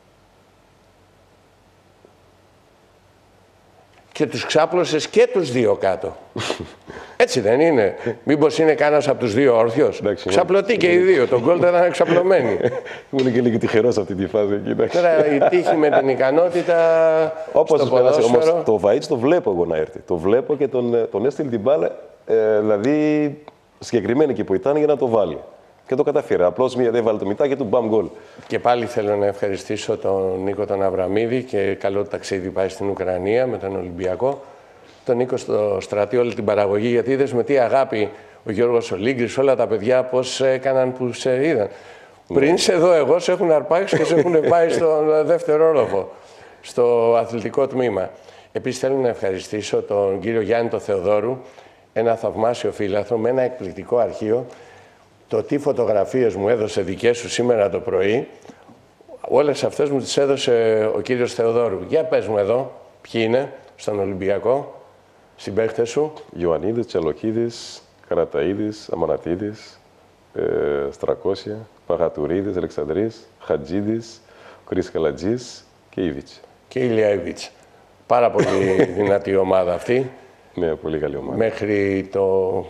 και τους ξάπλωσες και τους 2 κάτω. Έτσι δεν είναι? Μήπως είναι κανένας από τους 2 όρθιος? Ξαπλωτή και οι 2. Το γκολ δεν ήταν ξαπλωμένοι. Ήμουν και λίγο τυχερός αυτή τη φάση εκεί. Τώρα η τύχη με την ικανότητα στο ποδόσφαιρο. Όμως το Βαΐτς το βλέπω εγώ να έρθει. Το βλέπω και τον έστειλε την μπάλα, δηλαδή συγκεκριμένη εκεί που ήταν για να το βάλει. Και το καταφέρει. Απλώς δεν έβαλε το μητάκι του, μπαμ γκολ. Και πάλι θέλω να ευχαριστήσω τον Νίκο τον Αβραμίδη και καλό ταξίδι πάει στην Ουκρανία με τον Ολυμπιακό. Τον Νίκο στο Στρατή, όλη την παραγωγή, γιατί είδες με τι αγάπη ο Γιώργος ο Λίγκρης, όλα τα παιδιά πώς έκαναν που σε είδαν. Πριν σε δω εγώ, σε έχουν αρπάξει και σε έχουν πάει στον δεύτερο όροφο, στο αθλητικό τμήμα. Επίσης θέλω να ευχαριστήσω τον κύριο Γιάννη τον Θεοδόρου, ένα θαυμάσιο φίλαθρο με ένα εκπληκτικό αρχείο. Το τι φωτογραφίες μου έδωσε δικές σου σήμερα το πρωί, όλες αυτές μου τις έδωσε ο κύριος Θεοδόρου. Για πες μου εδώ, ποιοι είναι στον Ολυμπιακό, συμπαίχτες σου? Ιωαννίδης, Τσαλοκίδης, Καραταΐδης, Αμανατίδης, Στρακόσια, Παγατουρίδης, Αλεξανδρής, Χατζίδης, Κρίς Καλατζής και Ήβιτς. Και Ηλία Ήβιτς. Πάρα πολύ δυνατή ομάδα αυτή. Ναι, πολύ καλή ομάδα. Μέχρι το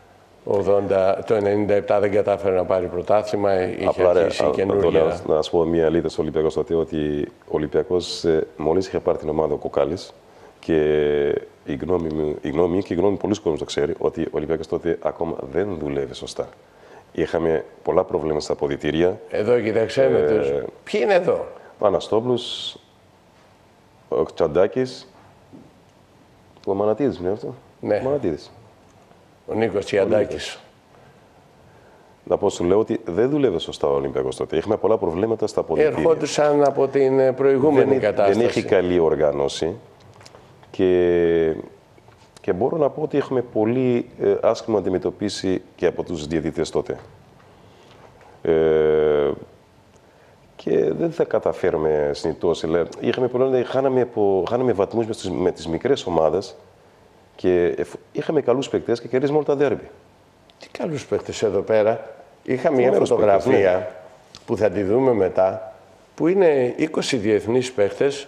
97 δεν κατάφερε να πάρει πρωτάθλημα, είχε αρχίσει καινούργια. Να σου πω μια αλήθεια στο Ολυμπιακό τότε, ότι ο Ολυμπιακός μόλις είχε πάρει την ομάδα ο Κοκάλης και η γνώμη και η γνώμη πολλοί κόσμος το ξέρει, ότι ο Ολυμπιακός τότε ακόμα δεν δουλεύει σωστά. Είχαμε πολλά προβλήματα στα αποδυτήρια. Εδώ κοιτάξτε με τους. Ποιοι είναι εδώ? Ο Αναστόπουλος, ο Τσαντάκης, ο Μανατίδης είναι αυτό. Ναι. Μανατίδης. Ο Νίκος Τσιαντάκης. Να πω, σου λέω ότι δεν δούλευε σωστά ο Ολυμπιακός τότε. Είχαμε πολλά προβλήματα στα αποδυτήρια. Ερχόντουσαν από την προηγούμενη κατάσταση. Δεν έχει καλή οργάνωση και Και μπορώ να πω ότι έχουμε πολύ άσχημα αντιμετωπίσει και από τους διαιτητές τότε. Και δεν θα καταφέρουμε συνηθώς. Είχαμε χάναμε βαθμούς με τις μικρές ομάδες και είχαμε καλούς παίκτες και κερδίζουμε όλα τα ντέρμπι. Τι καλούς παίκτες εδώ πέρα. Είχα μια φωτογραφία ναι, που θα τη δούμε μετά, που είναι 20 διεθνείς παίκτες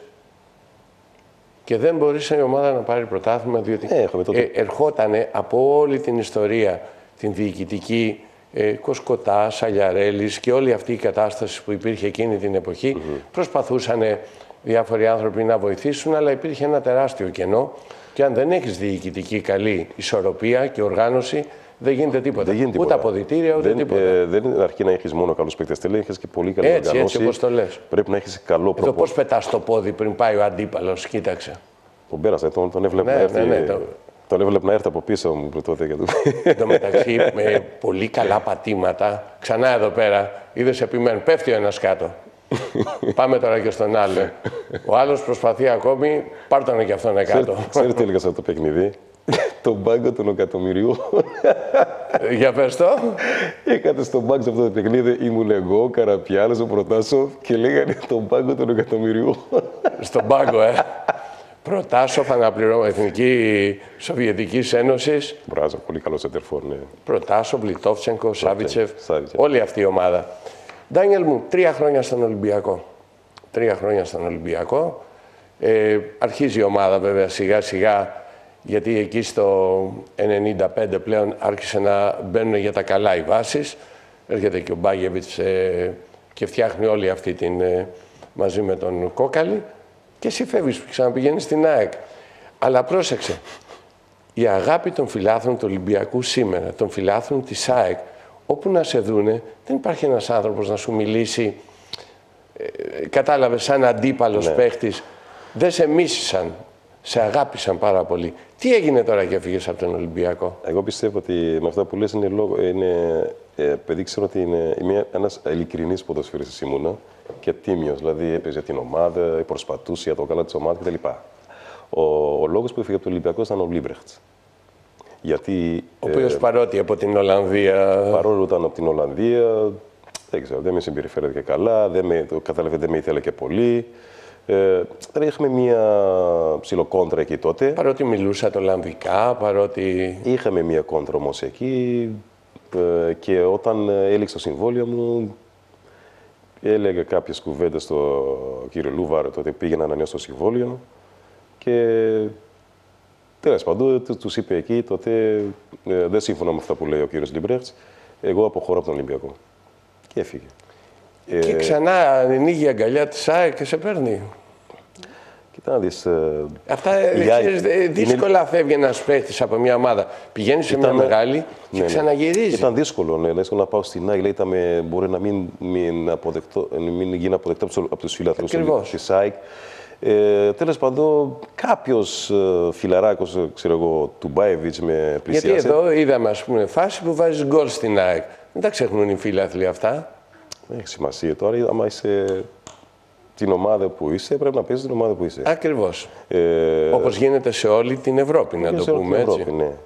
και δεν μπορούσε η ομάδα να πάρει πρωτάθλημα, διότι ερχότανε από όλη την ιστορία, την διοικητική, Κοσκοτά, Σαλιαρέλης και όλη αυτή η κατάσταση που υπήρχε εκείνη την εποχή. Προσπαθούσαν διάφοροι άνθρωποι να βοηθήσουν, αλλά υπήρχε ένα τεράστιο κενό και αν δεν έχεις διοικητική καλή ισορροπία και οργάνωση, δεν γίνεται τίποτα. Ούτε αποδυτήρια, ούτε τίποτα. Δεν αρκεί να έχεις μόνο καλούς παίκτες, θέλει να έχεις και πολύ καλή οργάνωση. Έτσι όπως το λες. Πρέπει να έχεις καλό προπονητή. Εδώ πώς πετάς το πόδι πριν πάει ο αντίπαλος, κοίταξε. Τον πέρασε, τον έβλεπε να έρθει. Τον έβλεπε να έρθει από πίσω μου τότε. Εν τω μεταξύ, με πολύ καλά πατήματα, ξανά εδώ πέρα, είδες επιμένουν, πέφτει ο ένας κάτω. Πάμε τώρα και στον άλλο. Ο άλλος προσπαθεί ακόμη, πάρ' τον και αυτόν κάτω. Ξέρετε τι έλεγα σε αυτό το παιχνίδι? Τον πάγκο των εκατομμυριών. Για πες το. Έκατε στον πάγκο σε αυτό το παιχνίδι, ήμουν εγώ, ο Καραπιάλος, ο Προτάσοφ και λέγανε τον πάγκο των εκατομμυριών. Στον πάγκο, Προτάσοφ, αναπληρώμα Εθνική Σοβιετικής Ένωσης. Μπράζο, πολύ καλό σεντερφόρ, ναι. Προτάσοφ, Λιτόφτσενκο, Σάβιτσεφ, όλη αυτή η ομάδα. Ντάνιελ μου, 3 χρόνια στον Ολυμπιακό. 3 χρόνια στον Ολυμπιακό. Αρχίζει η ομάδα βέβαια σιγά σιγά, γιατί εκεί στο 95 πλέον άρχισε να μπαίνουν για τα καλά οι βάσεις. Έρχεται και ο Μπάγεβιτς και φτιάχνει όλη αυτή την μαζί με τον Κόκαλη. Και εσύ φεύγεις, ξαναπηγαίνεις στην ΑΕΚ. Αλλά πρόσεξε, η αγάπη των φιλάθλων του Ολυμπιακού σήμερα, των φιλάθλων της ΑΕΚ, όπου να σε δούνε, δεν υπάρχει ένας άνθρωπος να σου μιλήσει, κατάλαβες, σαν αντίπαλος παίχτης. Δεν σε μίσησαν, σε αγάπησαν πάρα πολύ. Τι έγινε τώρα και έφυγες από τον Ολυμπιακό? Εγώ πιστεύω ότι με αυτά που λες παιδί, ξέρω ότι είναι ένας ειλικρινής ποδοσφαιριστής ήμουνα και τίμιος, δηλαδή έπαιζε την ομάδα, προσπαθούσε για το καλό της ομάδας κτλ. Ο λόγος που έφυγε από τον Ολυμπιακό ήταν ο Λίμπρεχτς. Γιατί, ο οποίος παρότι από την Ολλανδία. Παρόλο ήταν από την Ολλανδία, δεν ξέρω, δεν με συμπεριφέρεται καλά, κατάλαβε, δεν με ήθελε και πολύ. Είχαμε μία ψιλοκόντρα εκεί τότε. Παρότι μιλούσατε Ολλανδικά, παρότι. Είχαμε μία κόντρα όμως εκεί και όταν έληξε το συμβόλαιο μου, έλεγε κάποιες κουβέντες στον κύριο Λούβαρο, τότε πήγαινα να ανανεώσω το συμβόλαιο και τέλος πάντων τους είπε εκεί τότε δεν σύμφωνα με αυτά που λέει ο κύριος Λίμπρεχτς, εγώ αποχωρώ από τον Ολυμπιακό. Και έφυγε. Και ξανά ανοίγει η αγκαλιά της ΑΕΚ και σε παίρνει. Κοίτα να δεις. Αυτά δύσκολα φεύγει ένας παίκτης από μια ομάδα. Πηγαίνει σε μια μεγάλη και ξαναγυρίζει. Ήταν δύσκολο, ναι. Να πάω στην ΑΕΚ, μπορεί να μην γίνει αποδεκτό από τους φιλαθλούς της ΑΕΚ. Τέλος πάντων, κάποιος φιλαράκος, ξέρω εγώ, του Μπάεβιτς με πλησίασε. Γιατί εδώ είδαμε, ας πούμε, φάση που βάζει γκολ στην ΑΕΚ. Δεν τα ξεχνούν οι φίλαθλοι αυτά. Δεν έχει σημασία τώρα, άμα είσαι την ομάδα που είσαι, πρέπει να παίζεις την ομάδα που είσαι. Ακριβώς. Όπως γίνεται σε όλη την Ευρώπη, να το πούμε έτσι. Ευρώπη, ναι.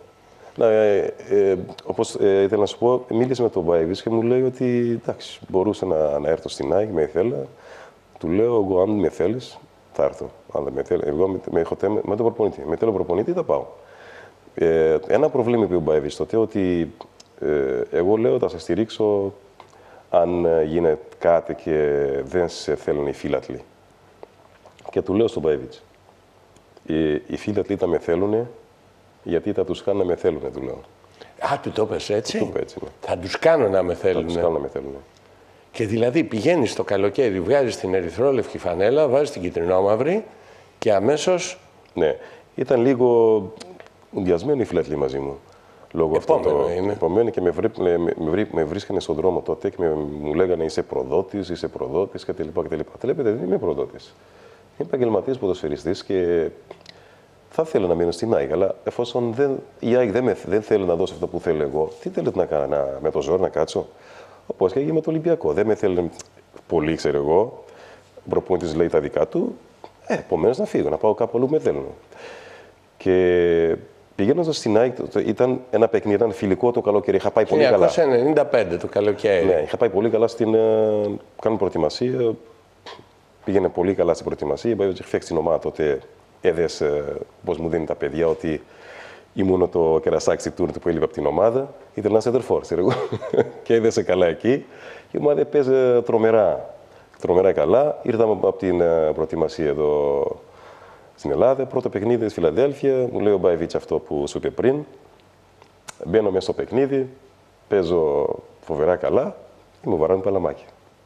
Όπως ήθελα να σου πω, μίλησε με τον Μπάεβιτς και μου λέει ότι εντάξει, μπορούσε να έρθω στην ΑΕΚ, με ήθελα. Του λέω, εγώ αν με θέλεις, θα έρθω. Αν δεν με θέλει, εγώ με τον προπονητή. Με θέλω προπονητή, θα πάω. Ένα πρόβλημα που ο Μπάεβιτς τότε ότι εγώ λέω θα σε στηρίξω αν γίνεται κάτι και δεν σε θέλουν οι φίλαθλοι. Και του λέω στον Μπάεβιτς, οι φίλαθλοι τα με θέλουν γιατί θα τους κάνω να με θέλουν, του λέω. Α, του το πες έτσι. Του έτσι, ναι. Θα τους κάνω να με θέλουν. Θα τους κάνω να με θέλουν. Και δηλαδή πηγαίνεις το καλοκαίρι, βγάζεις την ερυθρόλευκη φανέλα, βάζεις την κυτρινόμαυρη και αμέσως. Ναι, ήταν λίγο διασμένοι οι φίλαθλοι μαζί μου. Λόγω Επόμενο και με βρίσκανε στον δρόμο τότε και μου λέγανε είσαι προδότης κτλ. Βλέπετε, δεν είμαι προδότης. Είμαι επαγγελματίας ποδοσφαιριστής και θα θέλω να μείνω στην ΑΕΚ. Αλλά εφόσον η ΑΕΚ δεν θέλει να δώσει αυτό που θέλω εγώ, τι θέλετε να κάνω, με το ζόρι να κάτσω? Όπως και έγινε με το Ολυμπιακό. Δεν με θέλουν πολύ, ξέρω εγώ. Ο προπονητής λέει τα δικά του. Επομένως να φύγω, να πάω κάπου αλλού με θέλουν. Και Πηγαίνοντας στην ΑΕΚ, ήταν ένα παιχνίδι, ήταν φιλικό το καλοκαίρι. Είχα πάει πολύ καλά. 1995 το καλοκαίρι. Ναι, είχα πάει πολύ καλά στην κάνω προετοιμασία. Πήγαινε πολύ καλά στην προετοιμασία. Είχα φτιάξει την ομάδα τότε. Έδες πώς μου δίνει τα παιδιά ότι ήμουν το κερασάκι στη τούρνη που έλειπε από την ομάδα. Ήθελα να σεντερφόρ, εγώ. Και έδεσε καλά εκεί. Η ομάδα παίζει τρομερά καλά. Ήρθαμε από την προετοιμασία εδώ στην Ελλάδα. Πρώτο παιχνίδι στη Φιλαδέλφια. Μου λέει ο Μπάιβιτς αυτό που σου είπε πριν. Μπαίνω μέσα στο παιχνίδι. Παίζω φοβερά καλά. Και μου βαράνε παλαμάκι.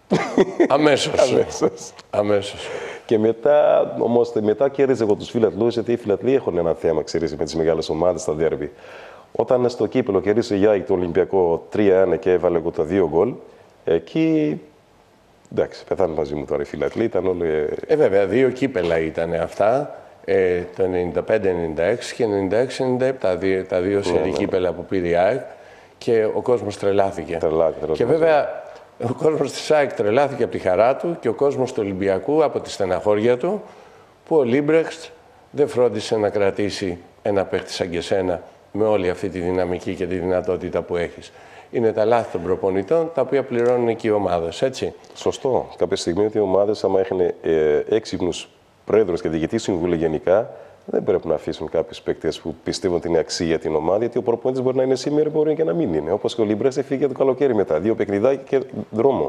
Αμέσως. Και μετά κέρδιζε εγώ τους φιλαθλούς, γιατί οι φιλαθλοί έχουν ένα θέμα, ξέρεις, με τις μεγάλες ομάδες στα ντέρμπι. Όταν στο κύπελο κέρδισε η ΑΕΚ το Ολυμπιακό 3-1 και έβαλε εγώ τα 2 γκολ, εκεί. Εντάξει, πεθάνε μαζί μου τώρα οι φιλαθλοί, ήταν όλοι. Βέβαια, 2 κύπελα ήταν αυτά. Το 95-96 και 96-97. Τα δύο σερί κύπελα που πήρε η ΑΕΚ και ο κόσμος τρελάθηκε. Και βέβαια. Ο κόσμος της ΑΕΚ τρελάθηκε από τη χαρά του και ο κόσμος του Ολυμπιακού από τη στεναχώρια του που ο Λίμπρεχτ δεν φρόντισε να κρατήσει ένα παίχτη σαν και σένα με όλη αυτή τη δυναμική και τη δυνατότητα που έχεις. Είναι τα λάθη των προπονητών τα οποία πληρώνουν και οι ομάδες, έτσι. Σωστό. Κάποια στιγμή ότι οι ομάδες, άμα έχουν έξυπνους πρόεδρους και διοικητή συμβούλιο γενικά, δεν πρέπει να αφήσουν κάποιους παίκτες που πιστεύουν ότι είναι αξία για την ομάδα, γιατί ο προπονητής μπορεί να είναι σήμερα, μπορεί και να μην είναι. Όπως και ο Λίμπρεχτ έφυγε το καλοκαίρι μετά. 2 παιχνιδάκια και δρόμο.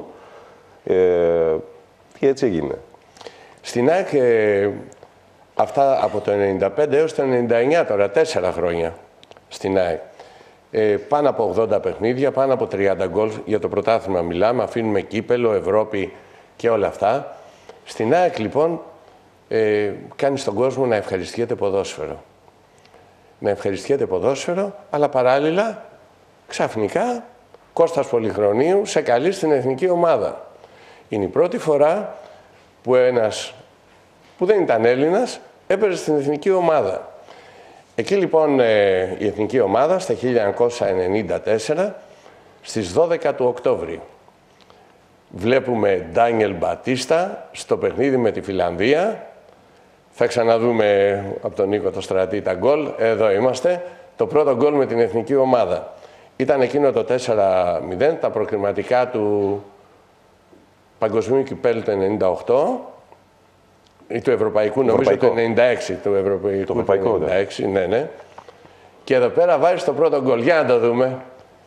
Και έτσι έγινε. Στην ΑΕΚ αυτά από το 95 έως το 99 τώρα, 4 χρόνια στην ΑΕΚ. Πάνω από 80 παιχνίδια, πάνω από 30 γκολ. Για το πρωτάθλημα μιλάμε, αφήνουμε κύπελο, Ευρώπη και όλα αυτά. Στην ΑΕΚ λοιπόν κάνει στον κόσμο να ευχαριστιέται ποδόσφαιρο. Να ευχαριστιέται ποδόσφαιρο, αλλά παράλληλα, ξαφνικά, Κώστας Πολυχρονίου σε καλεί στην εθνική ομάδα. Είναι η πρώτη φορά που ένας που δεν ήταν Έλληνας έπαιζε στην εθνική ομάδα. Εκεί λοιπόν η εθνική ομάδα στα 1994, στις 12 του Οκτώβρη. Βλέπουμε Ντάνιελ Μπατίστα στο παιχνίδι με τη Φιλανδία. Θα ξαναδούμε από τον Νίκο το Στρατή τα γκολ. Εδώ είμαστε. Το πρώτο γκολ με την εθνική ομάδα. Ήταν εκείνο το 4-0, τα προκριματικά του Παγκοσμίου Κυπέλλου του 98 ή του Ευρωπαϊκού, νομίζω το 96. Το Ευρωπαϊκό, 96, ναι. Και εδώ πέρα βάζει το πρώτο γκολ. Για να το δούμε.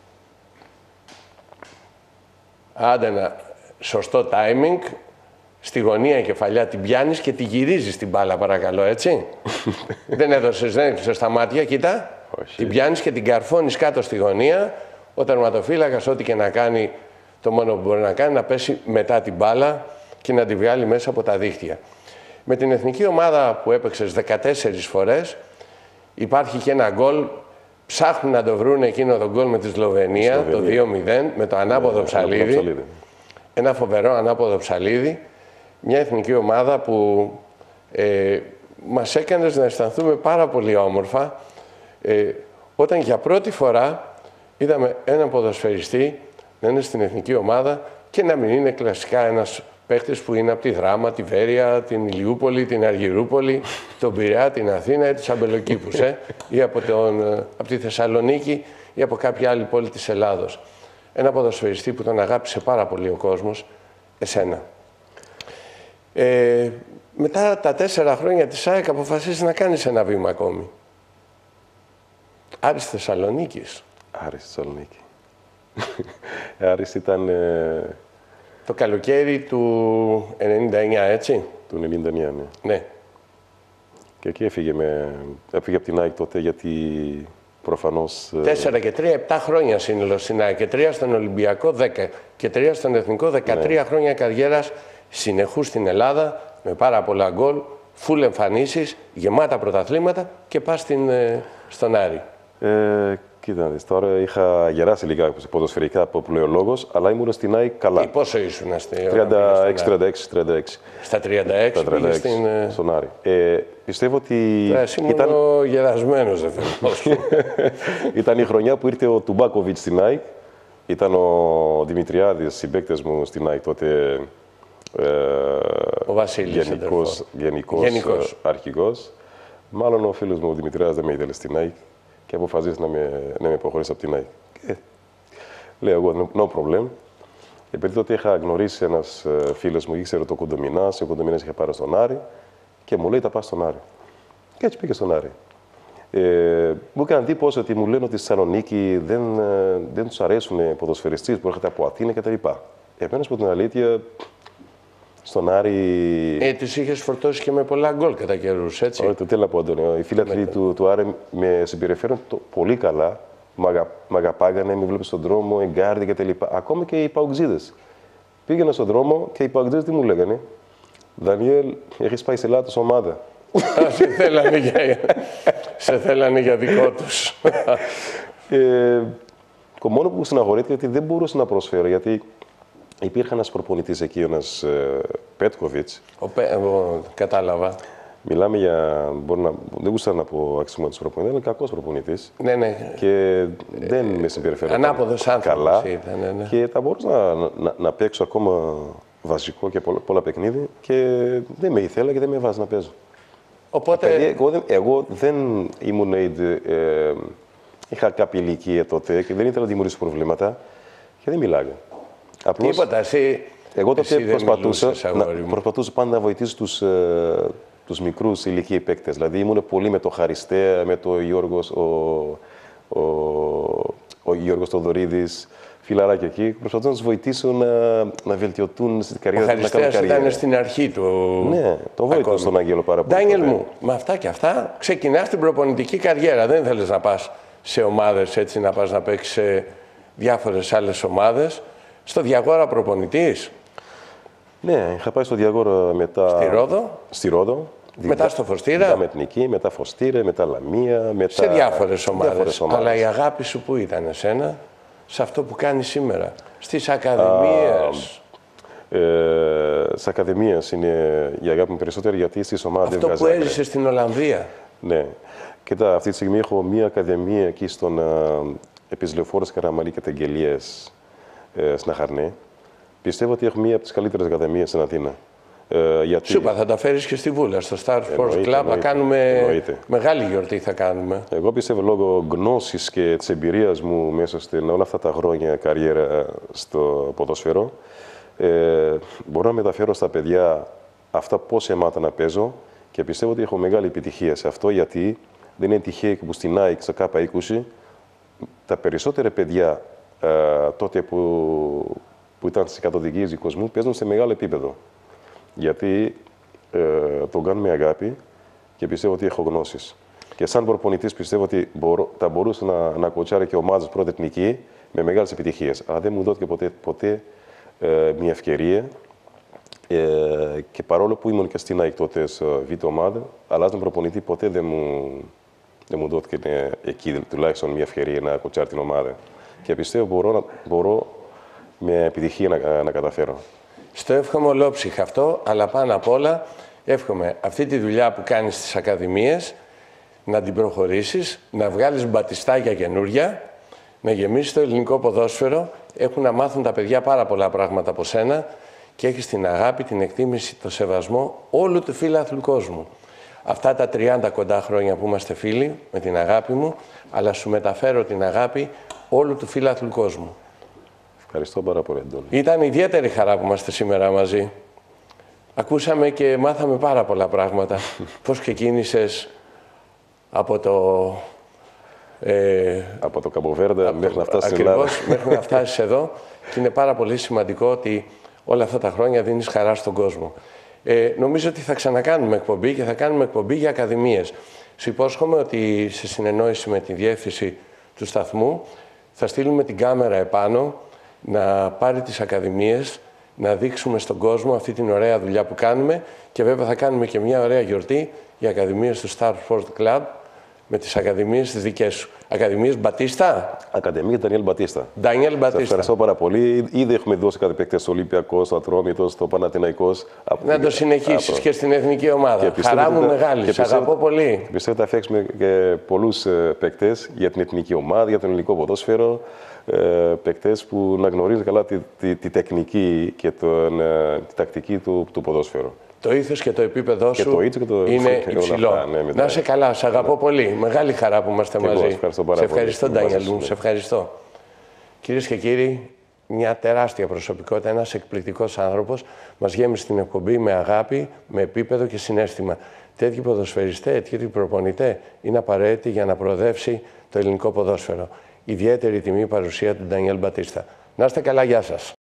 Άντε ένα σωστό timing. Στη γωνία η κεφαλιά την πιάνεις και τη γυρίζεις την μπάλα, παρακαλώ, έτσι. δεν έδωσες στα μάτια, κοίτα. Όχι. Την πιάνεις και την καρφώνεις κάτω στη γωνία. Ο τερματοφύλακας, ό,τι και να κάνει, το μόνο που μπορεί να κάνει, να πέσει μετά την μπάλα και να τη βγάλει μέσα από τα δίχτυα. Με την εθνική ομάδα που έπαιξες 14 φορές, υπάρχει και ένα γκολ. Ψάχνουν να το βρουν εκείνο το γκολ με τη Σλοβενία, το 2-0, με το ανάποδο ψαλίδι. Ένα φοβερό ανάποδο ψαλίδι. Μια εθνική ομάδα που μας έκανε να αισθανθούμε πάρα πολύ όμορφα όταν για πρώτη φορά είδαμε έναν ποδοσφαιριστή να είναι στην εθνική ομάδα και να μην είναι κλασικά ένας παίχτης που είναι από τη Δράμα, τη Βέρεια, την Ηλιούπολη, την Αργυρούπολη, τον Πειραιά, την Αθήνα ή τους Αμπελοκήπους ή από τη Θεσσαλονίκη ή από κάποια άλλη πόλη της Ελλάδος. Ένα ποδοσφαιριστή που τον αγάπησε πάρα πολύ ο κόσμος, εσένα. Μετά τα 4 χρόνια της ΑΕΚ αποφασίσεις να κάνεις ένα βήμα ακόμη. Άρης Θεσσαλονίκης. Άρης Θεσσαλονίκη. Άρης ήταν... Το καλοκαίρι του 99, έτσι. Του 99, ναι. Ναι. Και εκεί έφυγε από την ΑΕΚ τότε, γιατί προφανώς... 4 και 3, 7 χρόνια σύνολο στην ΑΕΚ και 3 στον Ολυμπιακό, 10 και 3 στον Εθνικό, 13 χρόνια καριέρας συνεχούς στην Ελλάδα, με πάρα πολλά γκολ, φουλ εμφανίσεις, γεμάτα πρωταθλήματα και πας στον Άρη. Κοίτα, τώρα είχα γεράσει λίγα ποδοσφαιρικά από που λέει ο λόγος, αλλά ήμουν στην ΑΕΚ καλά. Πόσο ήσουν 36. Στα 36 πήγες στον Άρη. Πιστεύω ότι ήταν ο γερασμένος, δεν θέλω. Ήταν η χρονιά που ήρθε ο Τουμπάκοβιτς στην ΑΕΚ. Ήταν ο Δημητριάδης, συμπαίκτες μου στην ΑΕΚ τότε. Ο Βασίλης. Γενικός αρχηγός. Μάλλον ο φίλος μου ο Δημητριάδης δεν με ήθελε στην ΑΕΚ. και αποφασίσει να με προχωρήσει από την ΑΕΚ. Λέω εγώ, no problem. Επειδή τότε είχα γνωρίσει ένας φίλος μου, ήξερε το Κοντομινάς, ο Κοντομινάς είχε πάρει στον Άρη και μου λέει: τα πας στον Άρη. Και έτσι πήγε στον Άρη. Μου έκανε εντύπωση ότι μου λένε ότι στη Θεσσαλονίκη δεν τους αρέσουν ποδοσφαιριστές που έρχονται από Αθήνα κτλ. Επομένως, από την αλήθεια, στον Άρη. Τους είχες φορτώσει και με πολλά γκολ κατά καιρούς, έτσι. Όχι, το θέλω να πω, Αντώνιο. Οι φίλοι του Άρη με συμπεριφέρουν πολύ καλά. Μ' αγαπάγανε, με βλέπουν στον δρόμο, εγκάρδι κτλ. Ακόμα και οι παουτζίδες. Πήγαινα στον δρόμο και οι παουτζίδες τι μου λέγανε: Δανιέλ, έχεις πάει σε λάθος ομάδα. Σε θέλανε για δικό τους. Το μόνο που συναγωρείται είναι ότι δεν μπορούσα να προσφέρω, γιατί υπήρχε ένας προπονητής εκεί, ένας Πέτκοβιτς. Κατάλαβα. Μιλάμε για. Δεν γούσταρα να πω αξιωματικό του προπονητή, αλλά κακός προπονητής. Ναι. Και δεν με συμπεριφέρει ανάποδος άνθρωπος καλά. Ήταν, ναι. Και θα μπορούσα να παίξω ακόμα βασικό και πολλά παιχνίδια και δεν με ήθελα και δεν με βάζει να παίζω. Οπότε. Εγώ δεν ήμουν. Είχα κάποια ηλικία τότε και δεν ήθελα να δημιουργήσω προβλήματα και δεν μιλάγα. Απλώς, τίποτα, εσύ. Εγώ τότε προσπαθούσα πάντα να βοηθήσω τους μικρούς ηλικίοι παίκτες. Δηλαδή ήμουν πολύ με το Χαριστέα, με το Γιώργος, ο Γιώργος Θοδωρίδης, φιλαράκια εκεί. Προσπαθούσα να τους βοηθήσω να βελτιωθούν στην καριέρα τους. Ο Χαριστέας ήταν στην αρχή του. Ναι, το βοήθησα στον Άγγελο πάρα πολύ. Ντάνιελ μου, με αυτά και αυτά ξεκινάς την προπονητική καριέρα. Δεν θέλεις να πας σε ομάδες έτσι, να πας να παίξεις σε διάφορες άλλες ομάδες. Στο Διαγόρα προπονητής. Ναι, είχα πάει στο Διαγόρα μετά. Στη Ρόδο. Μετά στο Φωστήρα. Μετά με Εθνική, μετά Φωστήρα, μετά Λαμία. Μετά... Σε διάφορες ομάδες. Αλλά η αγάπη σου που ήταν εσένα, σε αυτό που κάνεις σήμερα, στις ακαδημίες. Στις ακαδημίες είναι η αγάπη μου περισσότερη, γιατί στις ομάδες αυτό που έζησες στην Ολλανδία. Ναι. Κοίτα, αυτή τη στιγμή έχω μία ακαδημία εκεί στον Επισλεοφόρος Καραμαλή και Τεγγελίες στην Αχαρνή. Πιστεύω ότι έχω μία από τις καλύτερες ακαδημίες στην Αθήνα. Σου είπα, θα τα φέρεις και στη Βούλα, στο Star Sports Club, θα κάνουμε μεγάλη γιορτή θα κάνουμε. Εγώ πιστεύω λόγω γνώσης και της εμπειρίας μου μέσα στην όλα αυτά τα χρόνια καριέρα στο ποδόσφαιρο, μπορώ να μεταφέρω στα παιδιά αυτά πώς έμαθα να παίζω και πιστεύω ότι έχω μεγάλη επιτυχία σε αυτό, γιατί δεν είναι τυχαίο που στην ΑΕΚ, στο K20, τα περισσότερα παιδιά τότε που ήταν στις κατοδικίες δικού μου παίζουν σε μεγάλο επίπεδο. Γιατί τον κάνουμε αγάπη και πιστεύω ότι έχω γνώσεις. Και σαν προπονητής πιστεύω ότι θα μπορούσα να κοτσάρω και ομάδες πρώτη εθνική με μεγάλες επιτυχίες. Αλλά δεν μου δόθηκε ποτέ μια ευκαιρία. Και παρόλο που ήμουν και στην ΑΕΚ τότε β' ομάδα, αλλά σαν προπονητή ποτέ δεν μου δόθηκε εκεί τουλάχιστον μια ευκαιρία να κοτσάρω την ομάδα. Και πιστεύω μπορώ με επιτυχία να καταφέρω. Στο εύχομαι ολόψυχα αυτό, αλλά πάνω απ' όλα εύχομαι αυτή τη δουλειά που κάνεις στις ακαδημίες να την προχωρήσεις, να βγάλεις μπατιστάκια καινούρια, να γεμίσεις το ελληνικό ποδόσφαιρο. Έχουν να μάθουν τα παιδιά πάρα πολλά πράγματα από σένα και έχεις την αγάπη, την εκτίμηση, το σεβασμό όλου του φίλαθλου κόσμου. Αυτά τα 30 κοντά χρόνια που είμαστε φίλοι, με την αγάπη μου, αλλά σου μεταφέρω την αγάπη όλου του φίλαθλου κόσμου. Ευχαριστώ πάρα πολύ, Αντώνη. Ήταν ιδιαίτερη χαρά που είμαστε σήμερα μαζί. Ακούσαμε και μάθαμε πάρα πολλά πράγματα. Πώς ξεκίνησες από το... από το Καμποβέρντε μέχρι να φτάσεις στην Ελλάδα. Μέχρι να φτάσεις εδώ. Και είναι πάρα πολύ σημαντικό ότι όλα αυτά τα χρόνια δίνεις χαρά στον κόσμο. Νομίζω ότι θα ξανακάνουμε εκπομπή και θα κάνουμε εκπομπή για ακαδημίες. Σου υπόσχομαι ότι σε συνεννόηση με τη διεύθυνση του σταθμού θα στείλουμε την κάμερα επάνω να πάρει τις ακαδημίες, να δείξουμε στον κόσμο αυτή την ωραία δουλειά που κάνουμε και βέβαια θα κάνουμε και μια ωραία γιορτή για ακαδημίες του Star Sport Club με τις ακαδημίες τις δικές σου. Ακαδημίες Μπατίστα. Ακαδημία Ντανιέλ Μπατίστα. Ντανιέλ Μπατίστα. Σας ευχαριστώ πάρα πολύ. Ήδη έχουμε δώσει κάτι παίκτες στο Ολυμπιακό, στο Ατρόμητο, στο Παναθηναϊκός. Να το συνεχίσεις και στην εθνική ομάδα. Χαρά μου μεγάλη. Σε αγαπώ πολύ. Πιστεύω ότι θα φτιάξουμε και πολλούς παίκτες για την εθνική ομάδα, για τον ελληνικό ποδόσφαιρο. Παίκτες που να γνωρίζουν καλά τη τεχνική και τη τακτική του ποδόσφαιρου. Το ήθος και το επίπεδό σου είναι υψηλό. Να είσαι καλά, σε αγαπώ πολύ. Μεγάλη χαρά που είμαστε μαζί. Σε ευχαριστώ, Ντάνιελ μου, σε ευχαριστώ. Κυρίες και κύριοι, μια τεράστια προσωπικότητα, ένας εκπληκτικός άνθρωπος, μας γέμισε την εκπομπή με αγάπη, με επίπεδο και συναίσθημα. Τέτοιοι ποδοσφαιριστές, τέτοιοι προπονητές είναι απαραίτητοι για να προοδεύσει το ελληνικό ποδόσφαιρο. Ιδιαίτερη τιμή η παρουσία του Ντανιέλ Μπατίστα. Να είστε καλά, γεια σας.